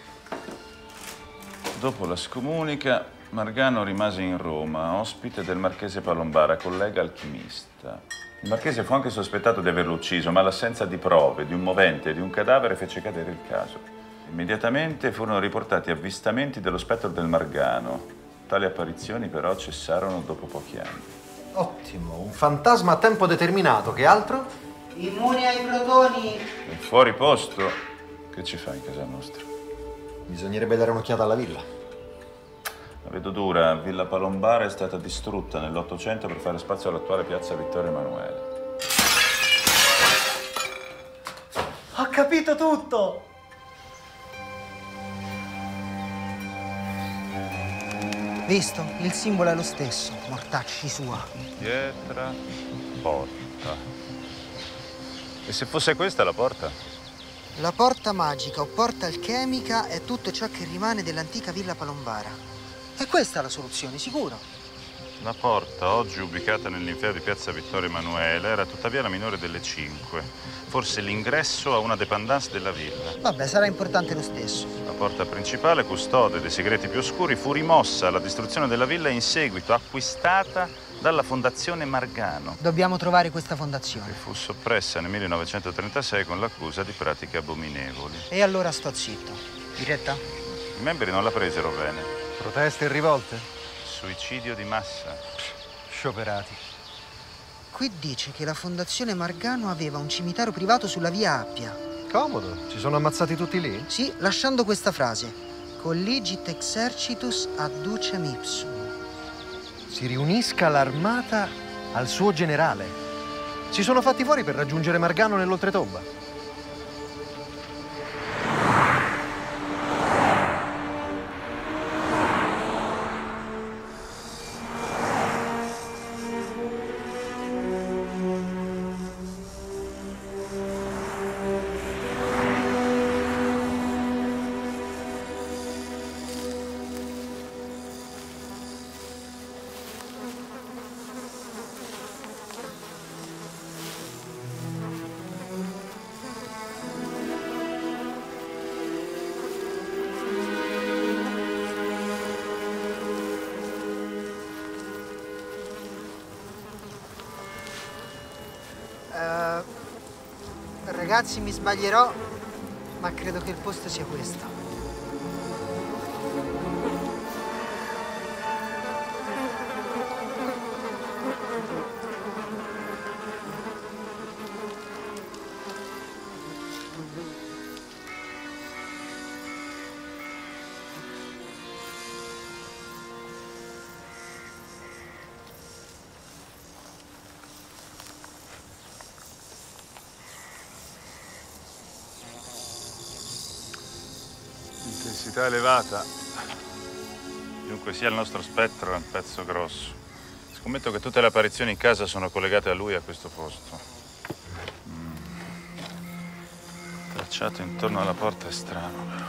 Dopo la scomunica, Margano rimase in Roma, ospite del marchese Palombara, collega alchimista. Il marchese fu anche sospettato di averlo ucciso, ma l'assenza di prove, di un movente e di un cadavere fece cadere il caso. Immediatamente furono riportati avvistamenti dello spettro del Margano. Tali apparizioni però cessarono dopo pochi anni. Ottimo, un fantasma a tempo determinato, che altro? Immune ai protoni. E fuori posto, che ci fa in casa nostra? Bisognerebbe dare un'occhiata alla villa. La vedo dura, Villa Palombara è stata distrutta nell'Ottocento per fare spazio all'attuale piazza Vittorio Emanuele. Ho capito tutto! Visto? Il simbolo è lo stesso, mortacci sua. Pietra, porta. E se fosse questa la porta? La porta magica o porta alchemica è tutto ciò che rimane dell'antica Villa Palombara. E questa è la soluzione, sicuro? La porta, oggi ubicata nell'inferno di piazza Vittorio Emanuele, era tuttavia la minore delle cinque. Forse l'ingresso a una dépendance della villa. Vabbè, sarà importante lo stesso. La porta principale, custode dei segreti più oscuri, fu rimossa alla distruzione della villa e in seguito acquistata dalla Fondazione Margano. Dobbiamo trovare questa fondazione. Che fu soppressa nel millenovecentotrentasei con l'accusa di pratiche abominevoli. E allora sto zitto. Diretta? I membri non la presero bene. Proteste e rivolte? Suicidio di massa. Scioperati. Qui dice che la Fondazione Margano aveva un cimitero privato sulla via Appia. Comodo. Si sono ammazzati tutti lì? Sì, lasciando questa frase. Collegit exercitus adducem ipsum. Si riunisca l'armata al suo generale. Si sono fatti fuori per raggiungere Margano nell'oltretomba. Ragazzi, mi sbaglierò, ma credo che il posto sia questo. Intensità elevata. Chiunque sia il nostro spettro è un pezzo grosso. Scommetto che tutte le apparizioni in casa sono collegate a lui e a questo posto. Mm. Tracciato intorno alla porta è strano, però.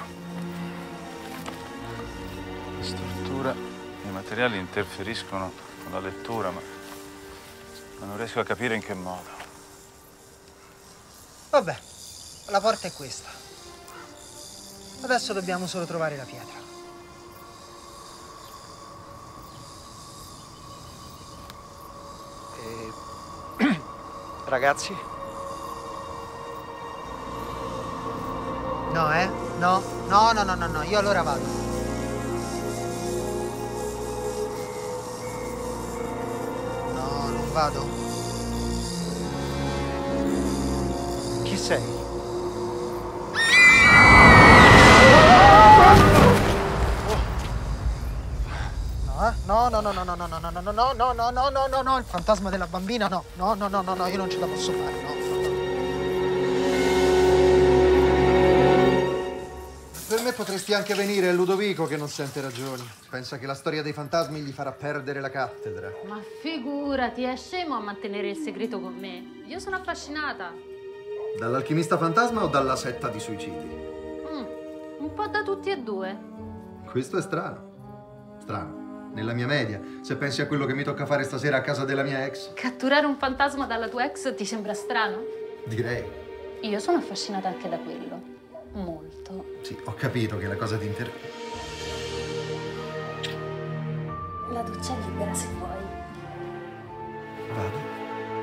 La struttura e i materiali interferiscono con la lettura, ma, ma non riesco a capire in che modo. Vabbè, la porta è questa. Adesso dobbiamo solo trovare la pietra. E... Ragazzi? No, eh? No, no, no, no, no, no, io allora vado. No, non vado. Chi sei? No, no, no, no, no, no, no, no, no, no, no, no, no, no, no, no, no, il fantasma della bambina, no, no, no, no, no, no, io non ce la posso fare, no. Per me potresti anche venire, è Ludovico che non sente ragioni. Pensa che la storia dei fantasmi gli farà perdere la cattedra. Ma figurati, è scemo a mantenere il segreto con me. Io sono affascinata. Dall'alchimista fantasma o dalla setta di suicidi? Mm, un po' da tutti e due. Questo è strano. Strano. Nella mia media, se pensi a quello che mi tocca fare stasera a casa della mia ex. Catturare un fantasma dalla tua ex ti sembra strano? Direi. Io sono affascinata anche da quello. Molto. Sì, ho capito che la cosa ti interessa. La doccia è libera se vuoi. Vado.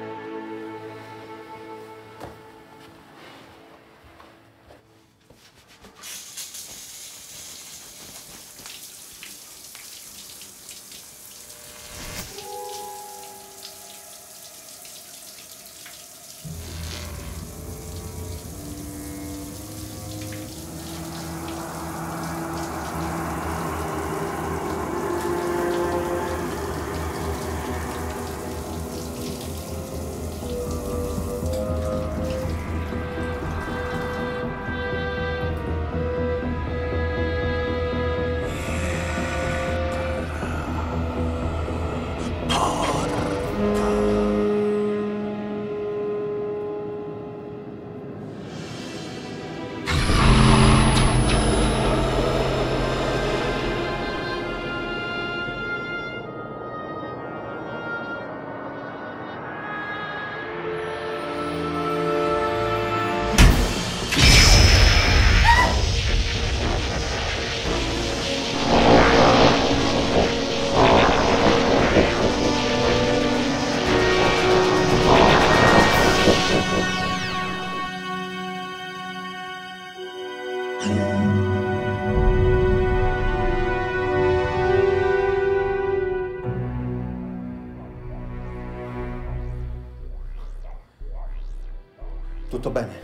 Tutto bene?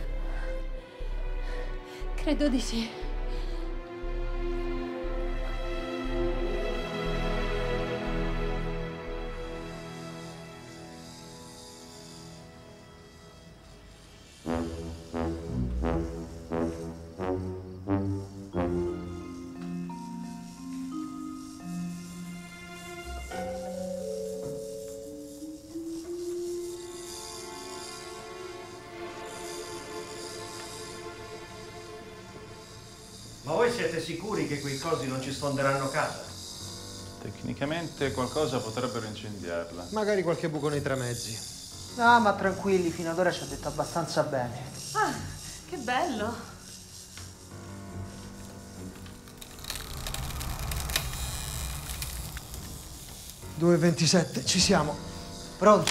Credo di sì. Ma voi siete sicuri che quei cosi non ci sfonderanno casa? Tecnicamente qualcosa potrebbero incendiarla. Magari qualche buco nei tramezzi. No, ma tranquilli, fino ad ora ci ha detto abbastanza bene. Ah, che bello. due e ventisette, ci siamo. Pronto?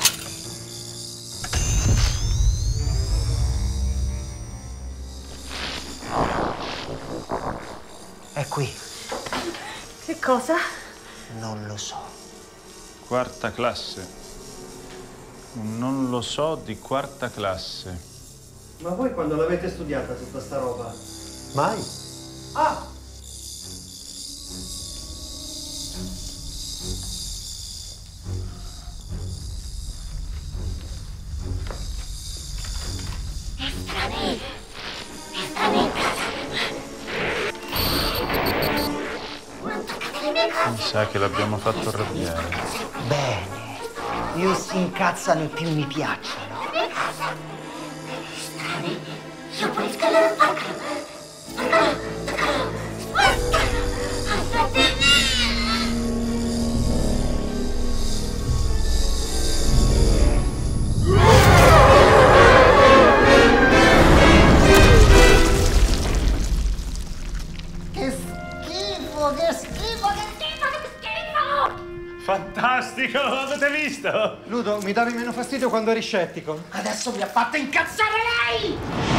È qui. Che cosa? Non lo so. Quarta classe. Un non lo so di quarta classe. Ma voi quando l'avete studiata tutta sta roba? Mai. Ah! Mi sa che l'abbiamo fatto arrabbiare. Bene. Io si incazzano più mi piacciono. Che schifo, che schifo, che schifo, che schifo! Fantastico, l'avete visto? Ludo, mi davi meno fastidio quando eri scettico. Adesso mi ha fatto incazzare lei!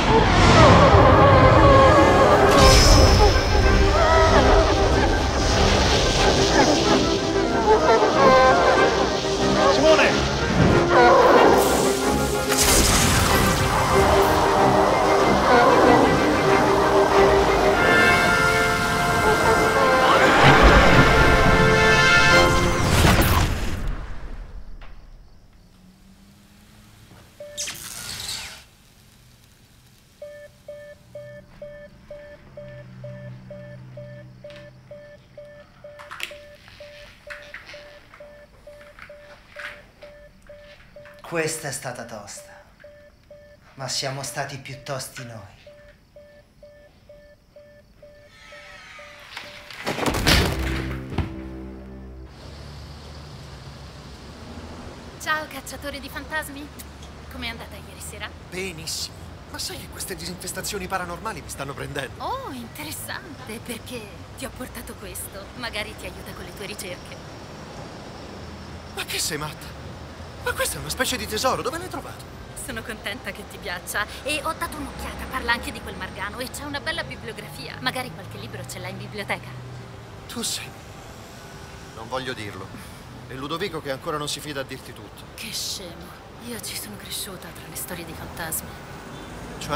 Simone! Questa è stata tosta, ma siamo stati più tosti noi. Ciao, cacciatori di fantasmi. Com'è andata ieri sera? Benissimo. Ma sai che queste disinfestazioni paranormali mi stanno prendendo? Oh, interessante, perché ti ho portato questo. Magari ti aiuta con le tue ricerche. Ma che sei matta? Ma questa è una specie di tesoro, dove l'hai trovato? Sono contenta che ti piaccia e ho dato un'occhiata, parla anche di quel Margano e c'è una bella bibliografia. Magari qualche libro ce l'hai in biblioteca. Tu sei... Non voglio dirlo. È Ludovico che ancora non si fida a dirti tutto. Che scemo. Io ci sono cresciuta tra le storie di fantasmi. Cioè?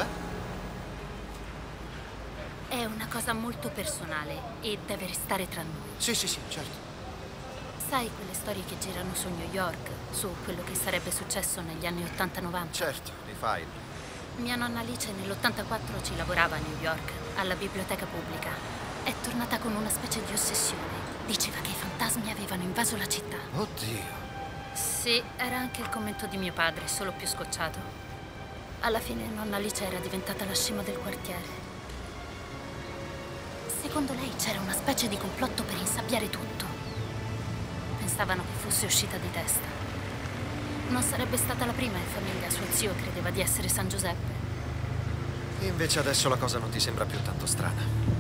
È una cosa molto personale e deve restare tra noi. Sì, sì, sì, certo. Sai quelle storie che girano su New York, su quello che sarebbe successo negli anni ottanta novanta? Certo, nei file. Mia nonna Alice nell'ottantaquattro ci lavorava a New York, alla biblioteca pubblica. È tornata con una specie di ossessione. Diceva che i fantasmi avevano invaso la città. Oddio. Sì, era anche il commento di mio padre, solo più scocciato. Alla fine nonna Alice era diventata la scema del quartiere. Secondo lei c'era una specie di complotto per insabbiare tutto. Pensavano che fosse uscita di testa. Non sarebbe stata la prima in famiglia, suo zio credeva di essere San Giuseppe. E invece adesso la cosa non ti sembra più tanto strana.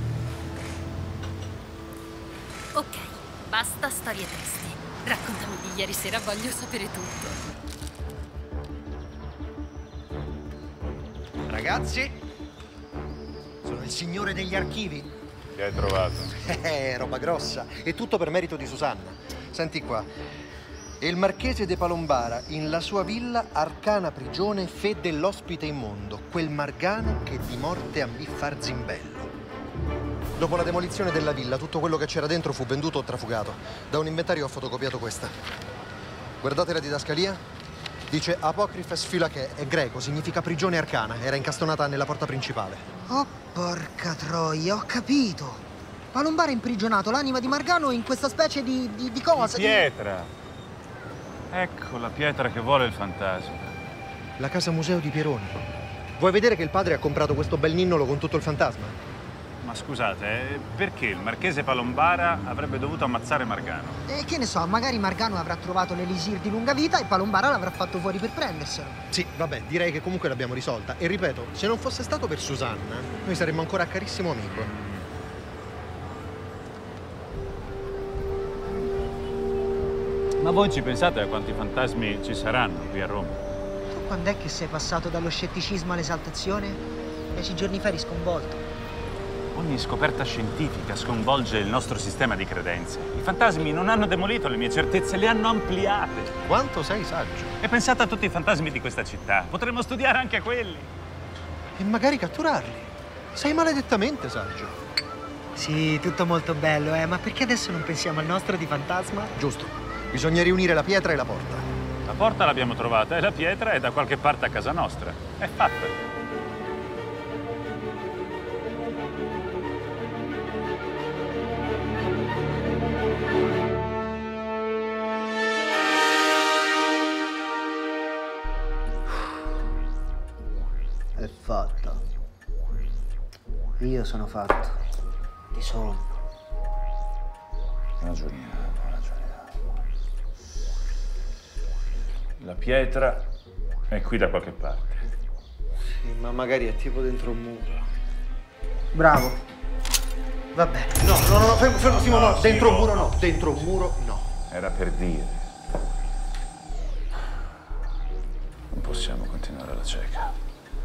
Ok, basta storie tristi. Raccontami di ieri sera, voglio sapere tutto. Ragazzi, sono il signore degli archivi. Che hai trovato? Eh, roba grossa. E tutto per merito di Susanna. Senti qua. E il marchese de Palombara, in la sua villa, arcana prigione, fede l'ospite immondo, quel Margano che di morte ambì far zimbello. Dopo la demolizione della villa, tutto quello che c'era dentro fu venduto o trafugato. Da un inventario ho fotocopiato questa. Guardate la didascalia. Dice Apocrifes Phylake, è greco, significa prigione arcana. Era incastonata nella porta principale. Oh, porca troia, ho capito. Palombara imprigionato, l'anima di Margano in questa specie di, di, di cosa? Di pietra. Ecco la pietra che vuole il fantasma. La casa museo di Pieroni. Vuoi vedere che il padre ha comprato questo bel ninnolo con tutto il fantasma? Ma scusate, eh, perché il marchese Palombara avrebbe dovuto ammazzare Margano? E che ne so, magari Margano avrà trovato l'elisir di lunga vita e Palombara l'avrà fatto fuori per prenderselo. Sì, vabbè, direi che comunque l'abbiamo risolta. E ripeto, se non fosse stato per Susanna, noi saremmo ancora a carissimo amico. Ma voi ci pensate a quanti fantasmi ci saranno qui a Roma? Tu quando è che sei passato dallo scetticismo all'esaltazione? Dieci giorni fa eri sconvolto. Ogni scoperta scientifica sconvolge il nostro sistema di credenze. I fantasmi non hanno demolito le mie certezze, le hanno ampliate. Quanto sei saggio. E pensate a tutti i fantasmi di questa città. Potremmo studiare anche quelli. E magari catturarli. Sei maledettamente saggio. Sì, tutto molto bello, eh, ma perché adesso non pensiamo al nostro di fantasma? Giusto. Bisogna riunire la pietra e la porta. La porta l'abbiamo trovata e la pietra è da qualche parte a casa nostra. È fatta. sono fatto. Di sogno. Ragioniamo, ragioniamo. La pietra è qui da qualche parte. Sì, ma magari è tipo dentro un muro. Bravo. Va bene. No, no, no, no, fermo, fermo, Simo, no. Dentro un muro no. Dentro un muro no. Era per dire. Non possiamo continuare alla cieca.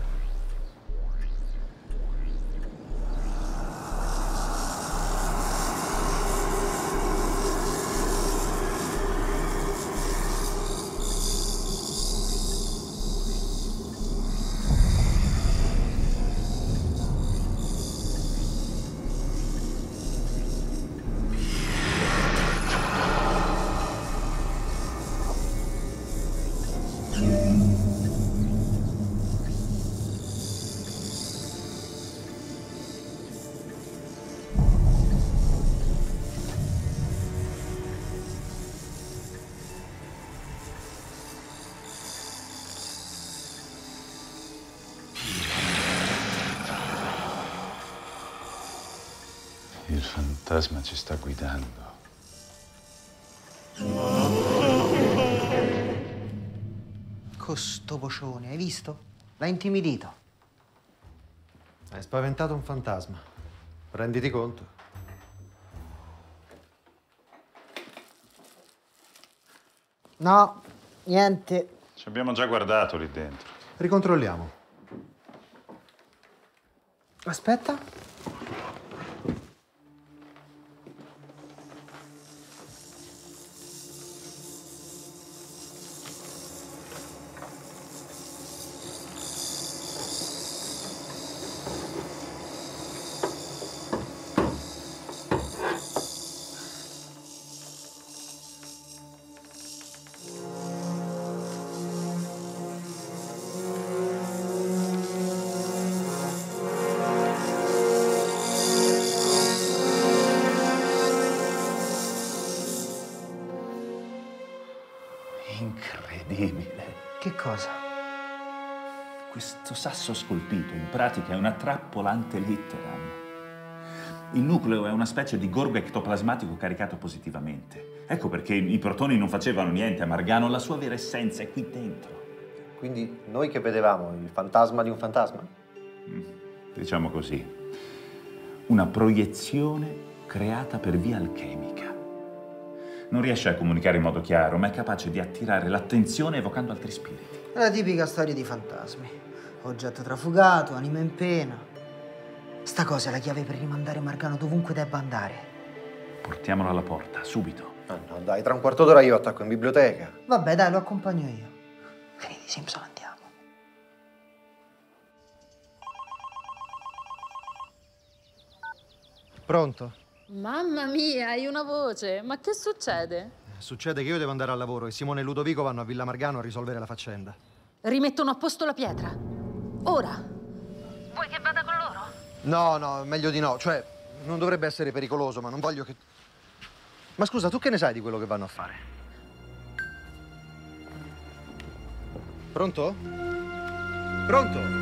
Il fantasma ci sta guidando. Costo vocione, hai visto? L'ha intimidito. Hai spaventato un fantasma. Renditi conto. No, niente. Ci abbiamo già guardato lì dentro. Ricontrolliamo. Aspetta. Incredibile. Che cosa? Questo sasso scolpito in pratica è una trappola antelitteram. Il nucleo è una specie di gorgo ectoplasmatico caricato positivamente. Ecco perché i protoni non facevano niente a Margano, la sua vera essenza è qui dentro. Quindi noi che vedevamo il fantasma di un fantasma? Diciamo così, una proiezione creata per via alchemica. Non riesce a comunicare in modo chiaro, ma è capace di attirare l'attenzione evocando altri spiriti. È la tipica storia di fantasmi. Oggetto trafugato, anima in pena. Sta cosa è la chiave per rimandare Margano dovunque debba andare. Portiamolo alla porta, subito. Ah, no, dai, tra un quarto d'ora io attacco in biblioteca. Vabbè, dai, lo accompagno io. Credi, Simpson, andiamo. Pronto? Mamma mia, hai una voce. Ma che succede? Succede che io devo andare al lavoro e Simone e Ludovico vanno a Villa Margano a risolvere la faccenda. Rimettono a posto la pietra. Ora. Vuoi che vada con loro? No, no, meglio di no. Cioè, non dovrebbe essere pericoloso, ma non voglio che... Ma scusa, tu che ne sai di quello che vanno a fare? Pronto? Pronto?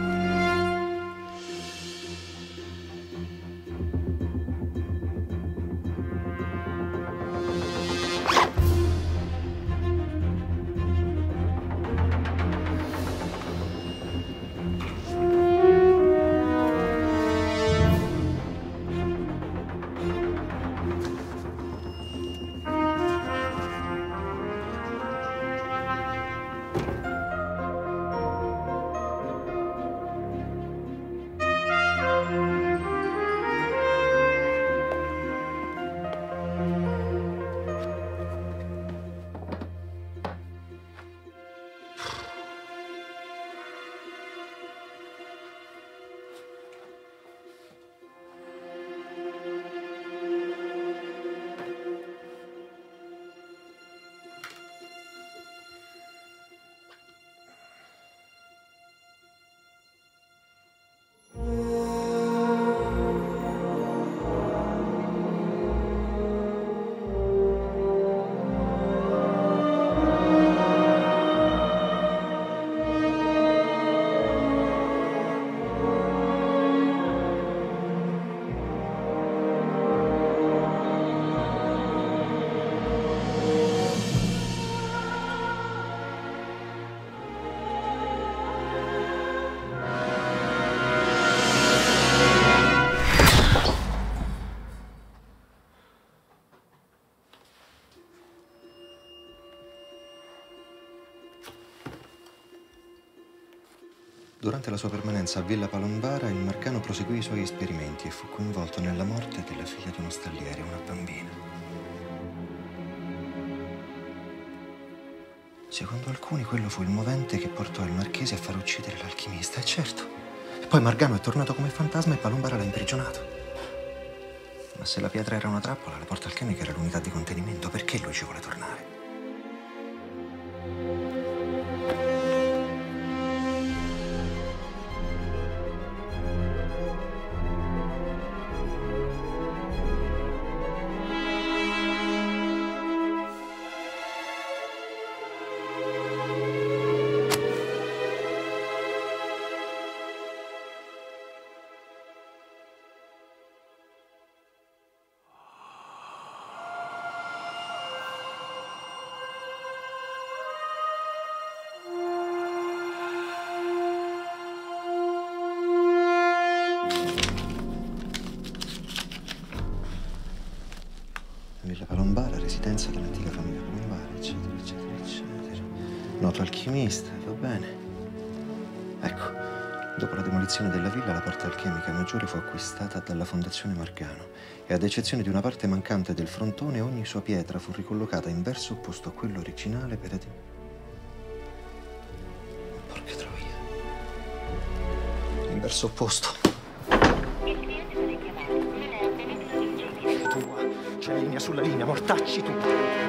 Durante la sua permanenza a Villa Palombara, il Marcano proseguì i suoi esperimenti e fu coinvolto nella morte della figlia di uno stalliere, una bambina. Secondo alcuni, quello fu il movente che portò il marchese a far uccidere l'alchimista, e certo. E poi Margano è tornato come fantasma e Palombara l'ha imprigionato. Ma se la pietra era una trappola, la porta alchemica era l'unità di contenimento. Perché lui ci vuole tornare? Villa Palombara, residenza dell'antica famiglia Palombara, eccetera, eccetera, eccetera. Noto alchimista, va bene. Ecco, dopo la demolizione della villa, la porta alchemica maggiore fu acquistata dalla Fondazione Margano e, ad eccezione di una parte mancante del frontone, ogni sua pietra fu ricollocata in verso opposto a quello originale per ad... Porca troia. In verso opposto. C'è linea sulla linea, mortacci tu!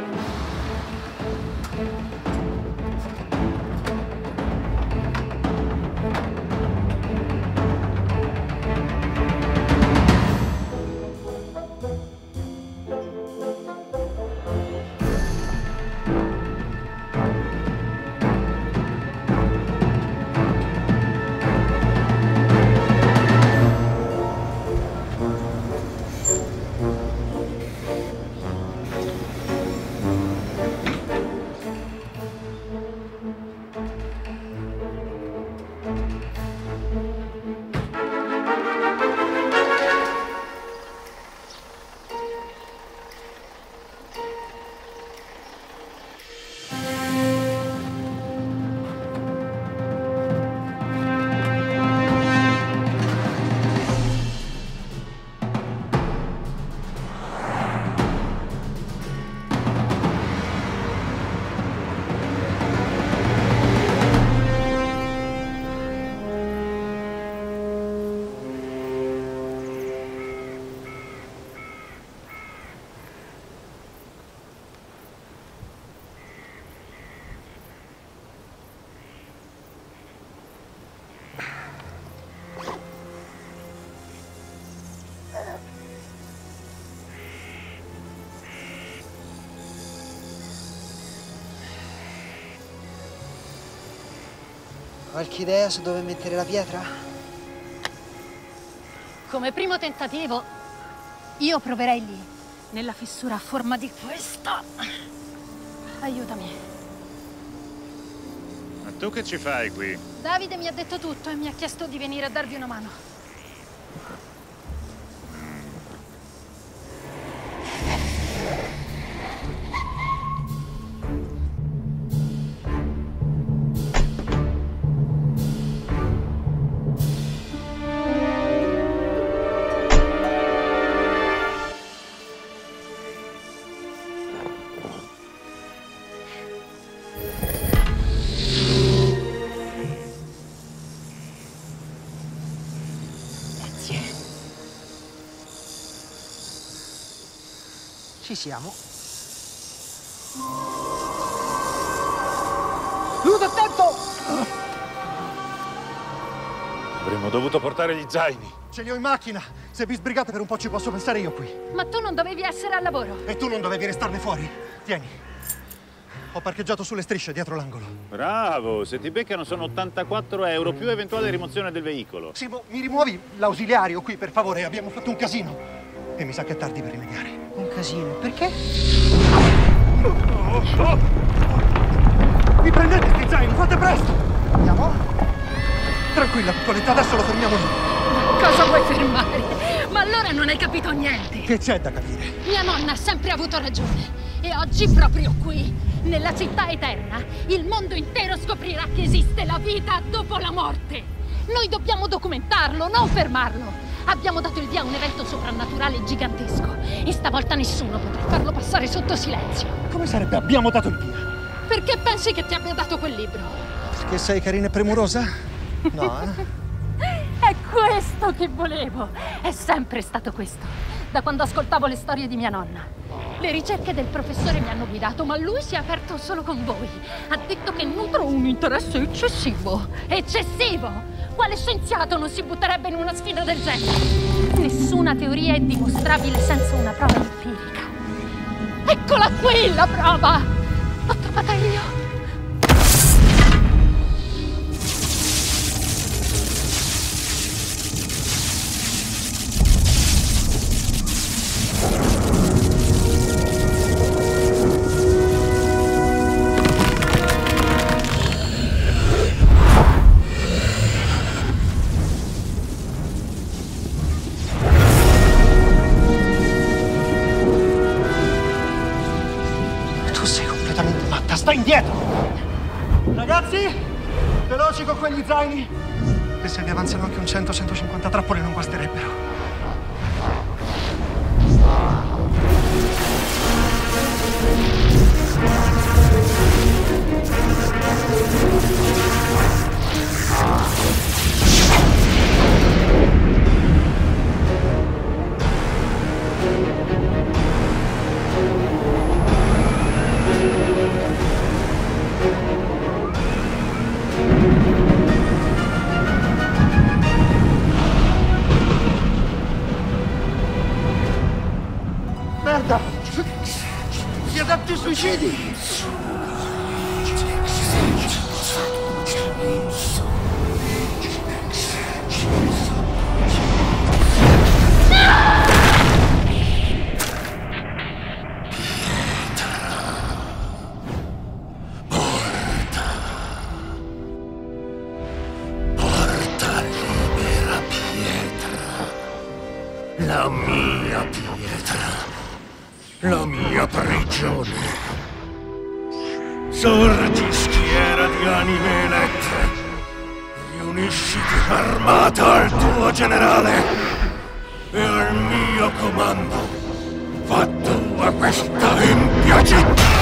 Qualche idea su dove mettere la pietra? Come primo tentativo, io proverei lì, nella fessura a forma di questa. Aiutami. Ma tu che ci fai qui? Davide mi ha detto tutto e mi ha chiesto di venire a darvi una mano. Ci siamo. Ludo, attento! Avremmo dovuto portare gli zaini. Ce li ho in macchina. Se vi sbrigate per un po' ci posso pensare io qui. Ma tu non dovevi essere al lavoro. E tu non dovevi restarne fuori. Tieni. Ho parcheggiato sulle strisce dietro l'angolo. Bravo, se ti beccano sono ottantaquattro euro più eventuale rimozione del veicolo. Simo, mi rimuovi l'ausiliario qui, per favore? Abbiamo fatto un casino. E mi sa che è tardi per rimediare. Un casino? Perché? Oh, oh. Mi prendete sti zaini, fate presto! Andiamo? Tranquilla, piccoletta, adesso lo fermiamo lì. Cosa vuoi fermare? Ma allora non hai capito niente. Che c'è da capire? Mia nonna ha sempre avuto ragione. E oggi, proprio qui, nella città eterna, il mondo intero scoprirà che esiste la vita dopo la morte. Noi dobbiamo documentarlo, non fermarlo. Abbiamo dato il via a un evento soprannaturale gigantesco e stavolta nessuno potrà farlo passare sotto silenzio. Come sarebbe abbiamo dato il via? Perché pensi che ti abbia dato quel libro? Perché sei carina e premurosa? No, eh? È questo che volevo. È sempre stato questo. Da quando ascoltavo le storie di mia nonna. Le ricerche del professore mi hanno guidato, ma lui si è aperto solo con voi. Ha detto che nutro un interesse eccessivo. Eccessivo! Quale scienziato non si butterebbe in una sfida del genere? Nessuna teoria è dimostrabile senza una prova empirica. Eccola qui la prova! L'ho trovata io. Sta indietro! Ragazzi, veloci con quegli zaini! E se vi avanzano anche un cento centocinquanta trappole non guasterebbero. Merda! Si adatti ai suicidi! La mia pietra, la mia prigione. Sorgi schiera di anime elette, riunisciti armata al tuo generale e al mio comando. Fa tua questa empia città.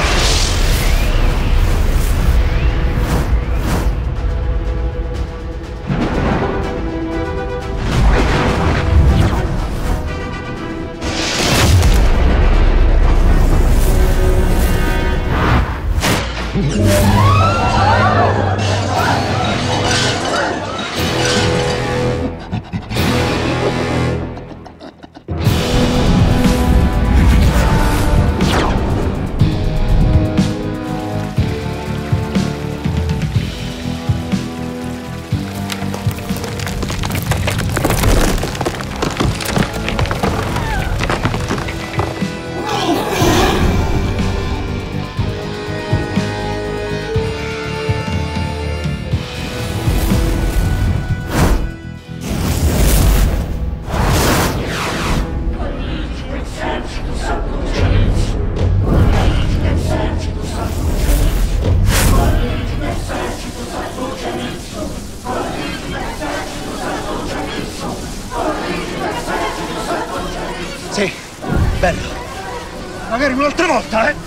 Sì, bello. Magari un'altra volta, eh?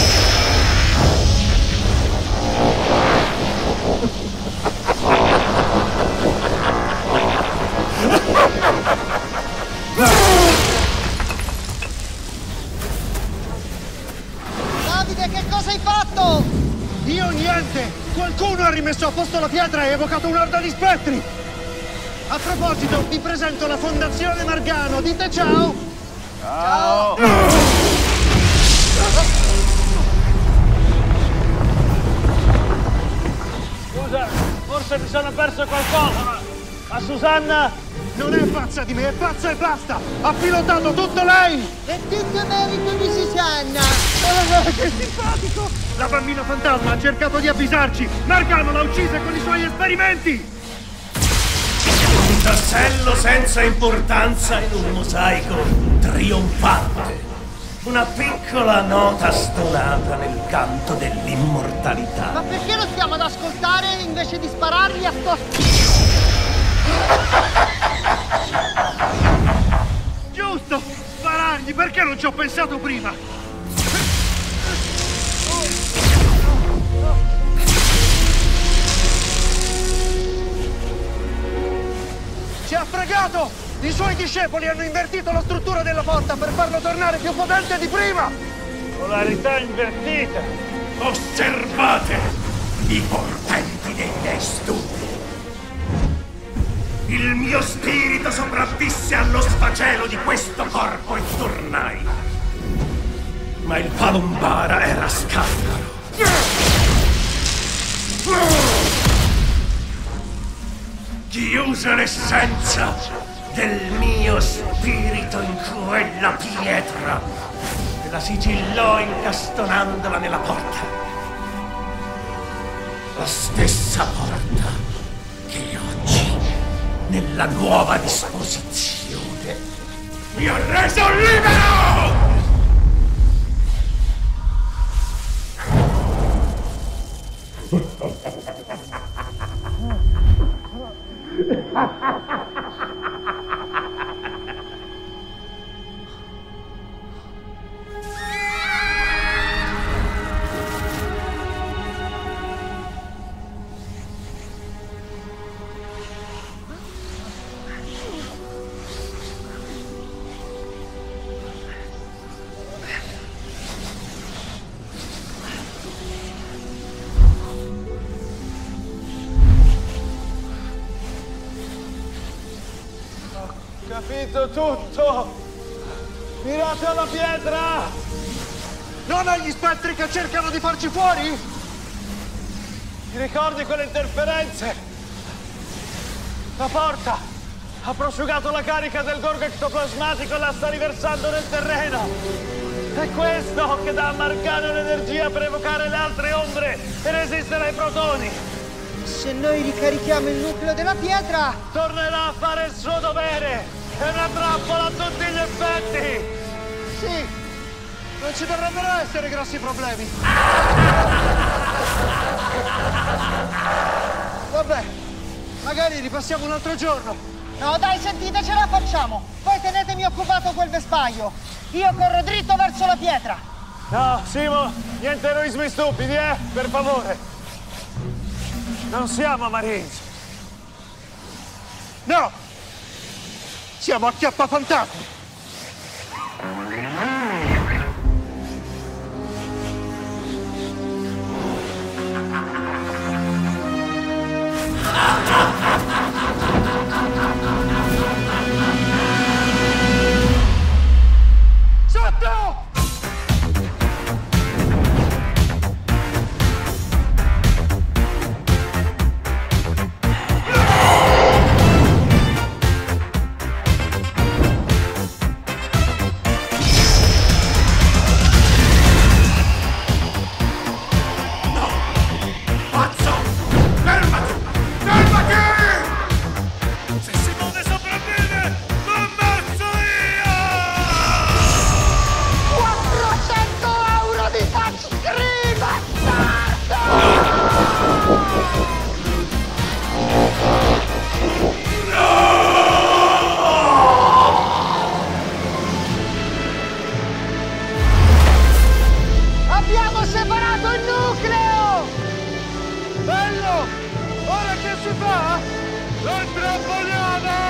Davide, che cosa hai fatto? Io niente! Qualcuno ha rimesso a posto la pietra e evocato un'orda di spettri! A proposito, vi presento la Fondazione Margano. Dite ciao! Ciao! Scusa, forse mi sono perso qualcosa. Ma Susanna non è pazza di me, è pazza e basta! Ha pilotato tutto lei! È tutto merito di Susanna! Oh, che simpatico! La bambina fantasma ha cercato di avvisarci! Margano l'ha uccisa con i suoi esperimenti! Un tassello senza importanza in un mosaico trionfante. Una piccola nota stonata nel canto dell'immortalità. Ma perché lo stiamo ad ascoltare invece di sparargli a sto... Giusto! Sparargli! Perché non ci ho pensato prima? Ci ha fregato! I suoi discepoli hanno invertito la struttura della porta per farlo tornare più potente di prima! Polarità invertita! Osservate i portenti dei miei studi! Il mio spirito sopravvisse allo sfacelo di questo corpo e tornai. Ma il palombara era scaltro. Chiuse l'essenza del mio spirito in quella pietra e la sigillò incastonandola nella porta. La stessa porta che oggi, nella nuova disposizione, mi ha reso libero! Capito tutto! Mirate alla pietra! Non agli spettri che cercano di farci fuori? Ti ricordi quelle interferenze? La porta ha prosciugato la carica del gorgo ectoplasmatico e la sta riversando nel terreno! È questo che dà a Marcano l'energia per evocare le altre ombre e resistere ai protoni! Se noi ricarichiamo il nucleo della pietra... tornerà a fare il suo dovere! È una trappola a tutti gli effetti! Sì, non ci dovrebbero essere grossi problemi. Vabbè, magari ripassiamo un altro giorno. No, dai, sentite, ce la facciamo. Poi tenetemi occupato quel vespaio. Io corro dritto verso la pietra. No, Simo, niente eroismi stupidi, eh? Per favore. Non siamo Marines. No! Siamo acchiappafantasmi! Sotto! Abbiamo separato il nucleo! Bello! Ora che si fa? Lo trampoliamo!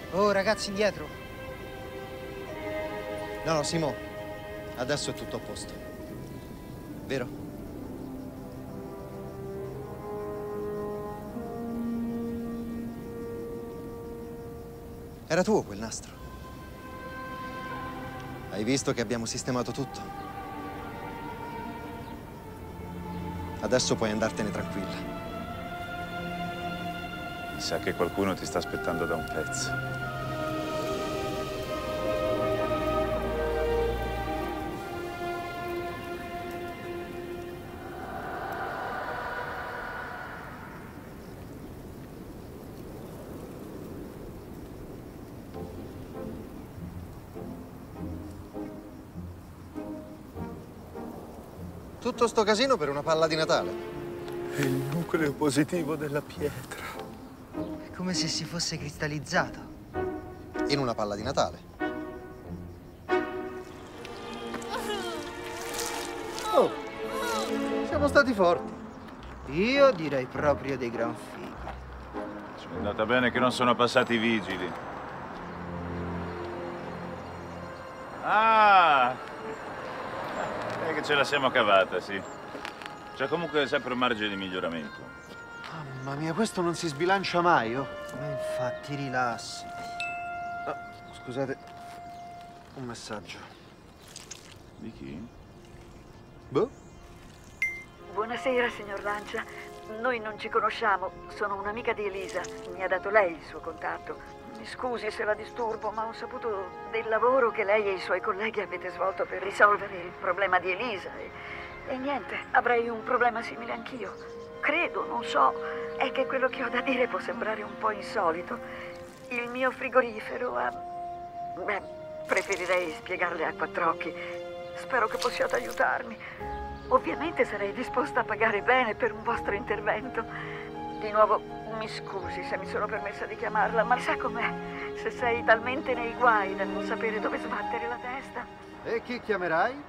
Oh, ragazzi, indietro. No, no, Simo, adesso è tutto a posto. Vero? Era tuo quel nastro. Hai visto che abbiamo sistemato tutto? Adesso puoi andartene tranquilla. Mi sa che qualcuno ti sta aspettando da un pezzo. Tutto sto casino per una palla di Natale. È il nucleo positivo della pietra. È come se si fosse cristallizzato. In una palla di Natale. Oh, siamo stati forti. Io direi proprio dei gran figli. Ci è andata bene che non sono passati i vigili. Ah! È che ce la siamo cavata, sì. C'è comunque sempre un margine di miglioramento. Mamma mia, questo non si sbilancia mai, oh. Ma infatti, rilassi. Oh, scusate, un messaggio. Di chi? Boh. Buonasera, signor Lancia. Noi non ci conosciamo. Sono un'amica di Elisa. Mi ha dato lei il suo contatto. Mi scusi se la disturbo, ma ho saputo del lavoro che lei e i suoi colleghi avete svolto per risolvere il problema di Elisa. E, e niente, avrei un problema simile anch'io. Credo, non so, è che quello che ho da dire può sembrare un po' insolito. Il mio frigorifero ha... Beh, preferirei spiegarle a quattro occhi. Spero che possiate aiutarmi. Ovviamente sarei disposta a pagare bene per un vostro intervento. Di nuovo, mi scusi se mi sono permessa di chiamarla, ma sa com'è? Se sei talmente nei guai da non sapere dove sbattere la testa. E chi chiamerai?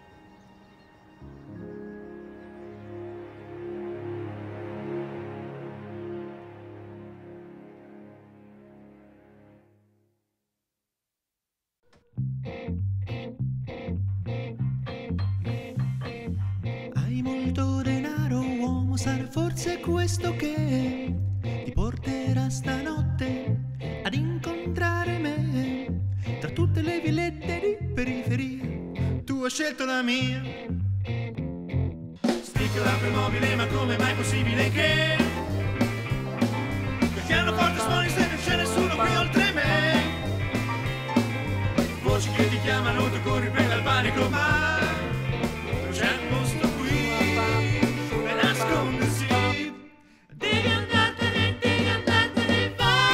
Hai molto denaro, uomo, sarà forse questo che ti porterà stanotte ad incontrare me. Tra tutte le villette di periferia, tu hai scelto la mia. Spiccola per mobile, ma come mai è possibile che il pianoforte suoni se non c'è nessuno qui oltre me? Voci che ti chiamano, tu corri preda al panico, ma non c'è un posto qui per nascondersi. Devi andartene, devi andartene,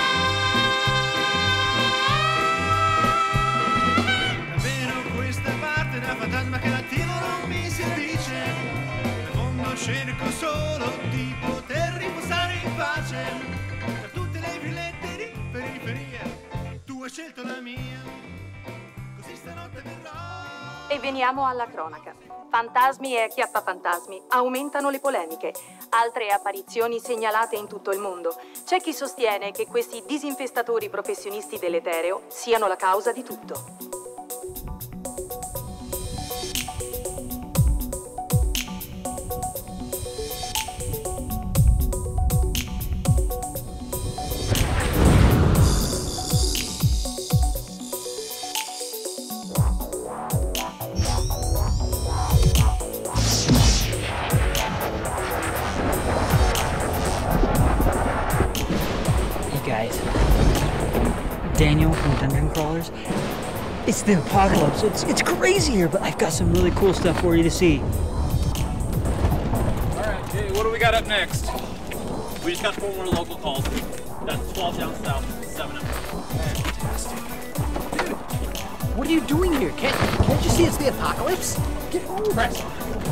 vai. Davvero questa parte da fantasma che l'attimo non mi si addice. Nel fondo cerco solo di poter riposare in pace. Tra tutte le villette di periferia, tu hai scelto la mia. Così stanotte verrò. E veniamo alla cronaca. Fantasmi e acchiappafantasmi aumentano le polemiche. Altre apparizioni segnalate in tutto il mondo. C'è chi sostiene che questi disinfestatori professionisti dell'etereo siano la causa di tutto. Guys, Daniel from Dungeon Crawlers. It's the apocalypse. It's it's crazy here, but I've got some really cool stuff for you to see. All right, Jay, what do we got up next? We just got four more local calls. That's twelve down south, seven up. Fantastic. Dude, what are you doing here? Can't can't you see it's the apocalypse? Get over it.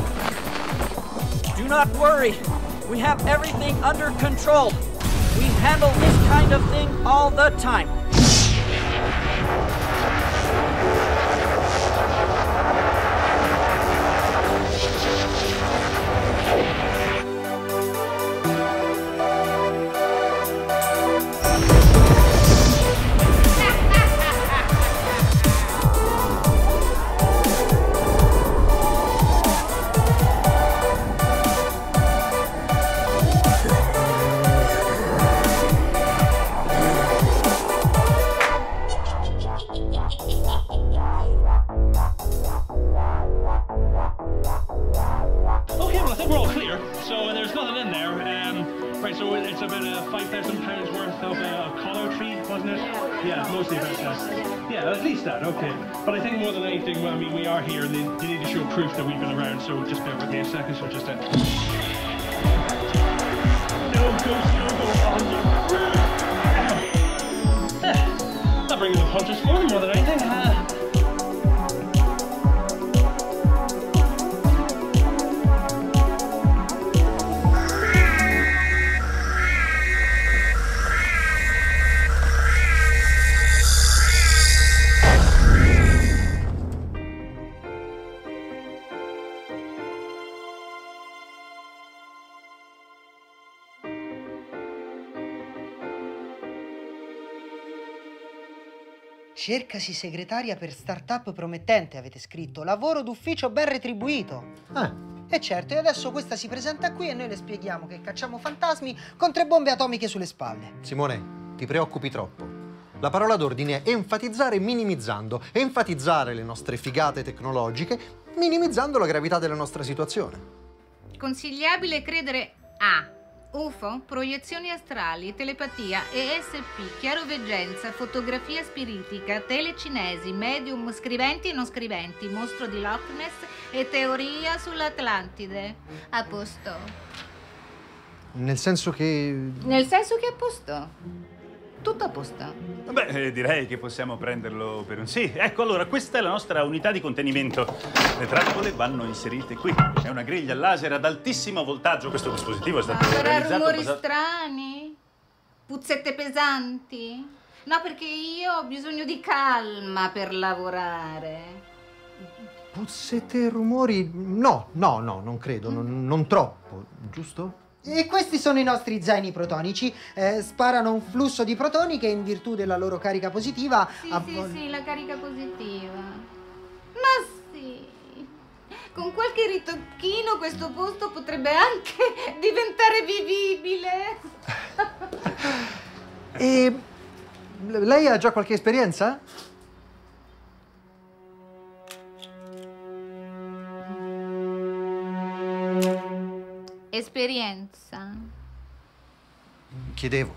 Do not worry. We have everything under control. We handle this kind of thing all the time. so it's about uh, five thousand pounds worth of uh, a collar tree, wasn't it? Yeah, mostly about that. Yeah, at least that, okay. But I think more than anything, well, I mean, we are here and they, they need to show proof that we've been around, so just bear with me a second, so just... Uh... No ghost logo on the roof! I'll bring the punches for them more than anything. Uh... Cercasi segretaria per startup promettente, avete scritto. Lavoro d'ufficio ben retribuito. Ah. E certo, e adesso questa si presenta qui e noi le spieghiamo che cacciamo fantasmi con tre bombe atomiche sulle spalle. Simone, ti preoccupi troppo. La parola d'ordine è enfatizzare minimizzando. Enfatizzare le nostre figate tecnologiche, minimizzando la gravità della nostra situazione. Consigliabile credere a U F O, proiezioni astrali, telepatia, E S P, chiaroveggenza, fotografia spiritica, telecinesi, medium, scriventi e non scriventi, mostro di Loch Ness e teoria sull'Atlantide. A posto. Nel senso che... Nel senso che a posto. Tutto a posto. Beh, eh, direi che possiamo prenderlo per un sì. Ecco, allora, questa è la nostra unità di contenimento. Le trappole vanno inserite qui. È una griglia laser ad altissimo voltaggio. Questo dispositivo è stato Farà realizzato... rumori basato... strani? Puzzette pesanti? No, perché io ho bisogno di calma per lavorare. Puzzette e rumori? No, no, no, non credo, non, non troppo, giusto? E questi sono i nostri zaini protonici. Eh, sparano un flusso di protoni che in virtù della loro carica positiva... Sì, a... sì, sì, la carica positiva. Ma sì, con qualche ritocchino questo posto potrebbe anche diventare vivibile. E lei ha già qualche esperienza? Esperienza. Chiedevo.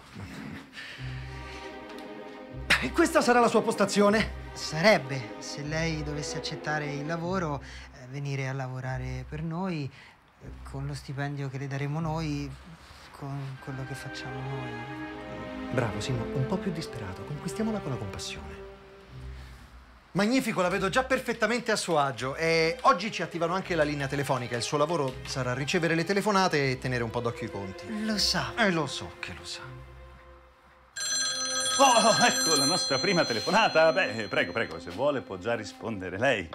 E questa sarà la sua postazione? Sarebbe, se lei dovesse accettare il lavoro, eh, venire a lavorare per noi, eh, con lo stipendio che le daremo noi, con quello che facciamo noi. Bravo, Simo, un po' più disperato. Conquistiamola con la compassione. Magnifico, la vedo già perfettamente a suo agio. E oggi ci attivano anche la linea telefonica. Il suo lavoro sarà ricevere le telefonate e tenere un po' d'occhio i conti. Lo sa. Eh, lo so che lo sa. Oh, ecco la nostra prima telefonata. Beh, prego, prego, se vuole può già rispondere lei.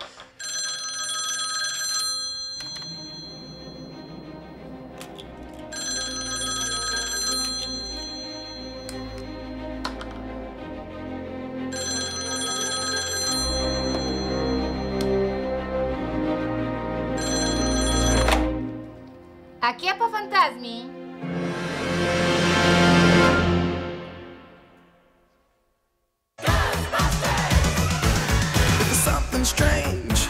Acchiappa fantasmi? Something strange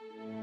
Bye.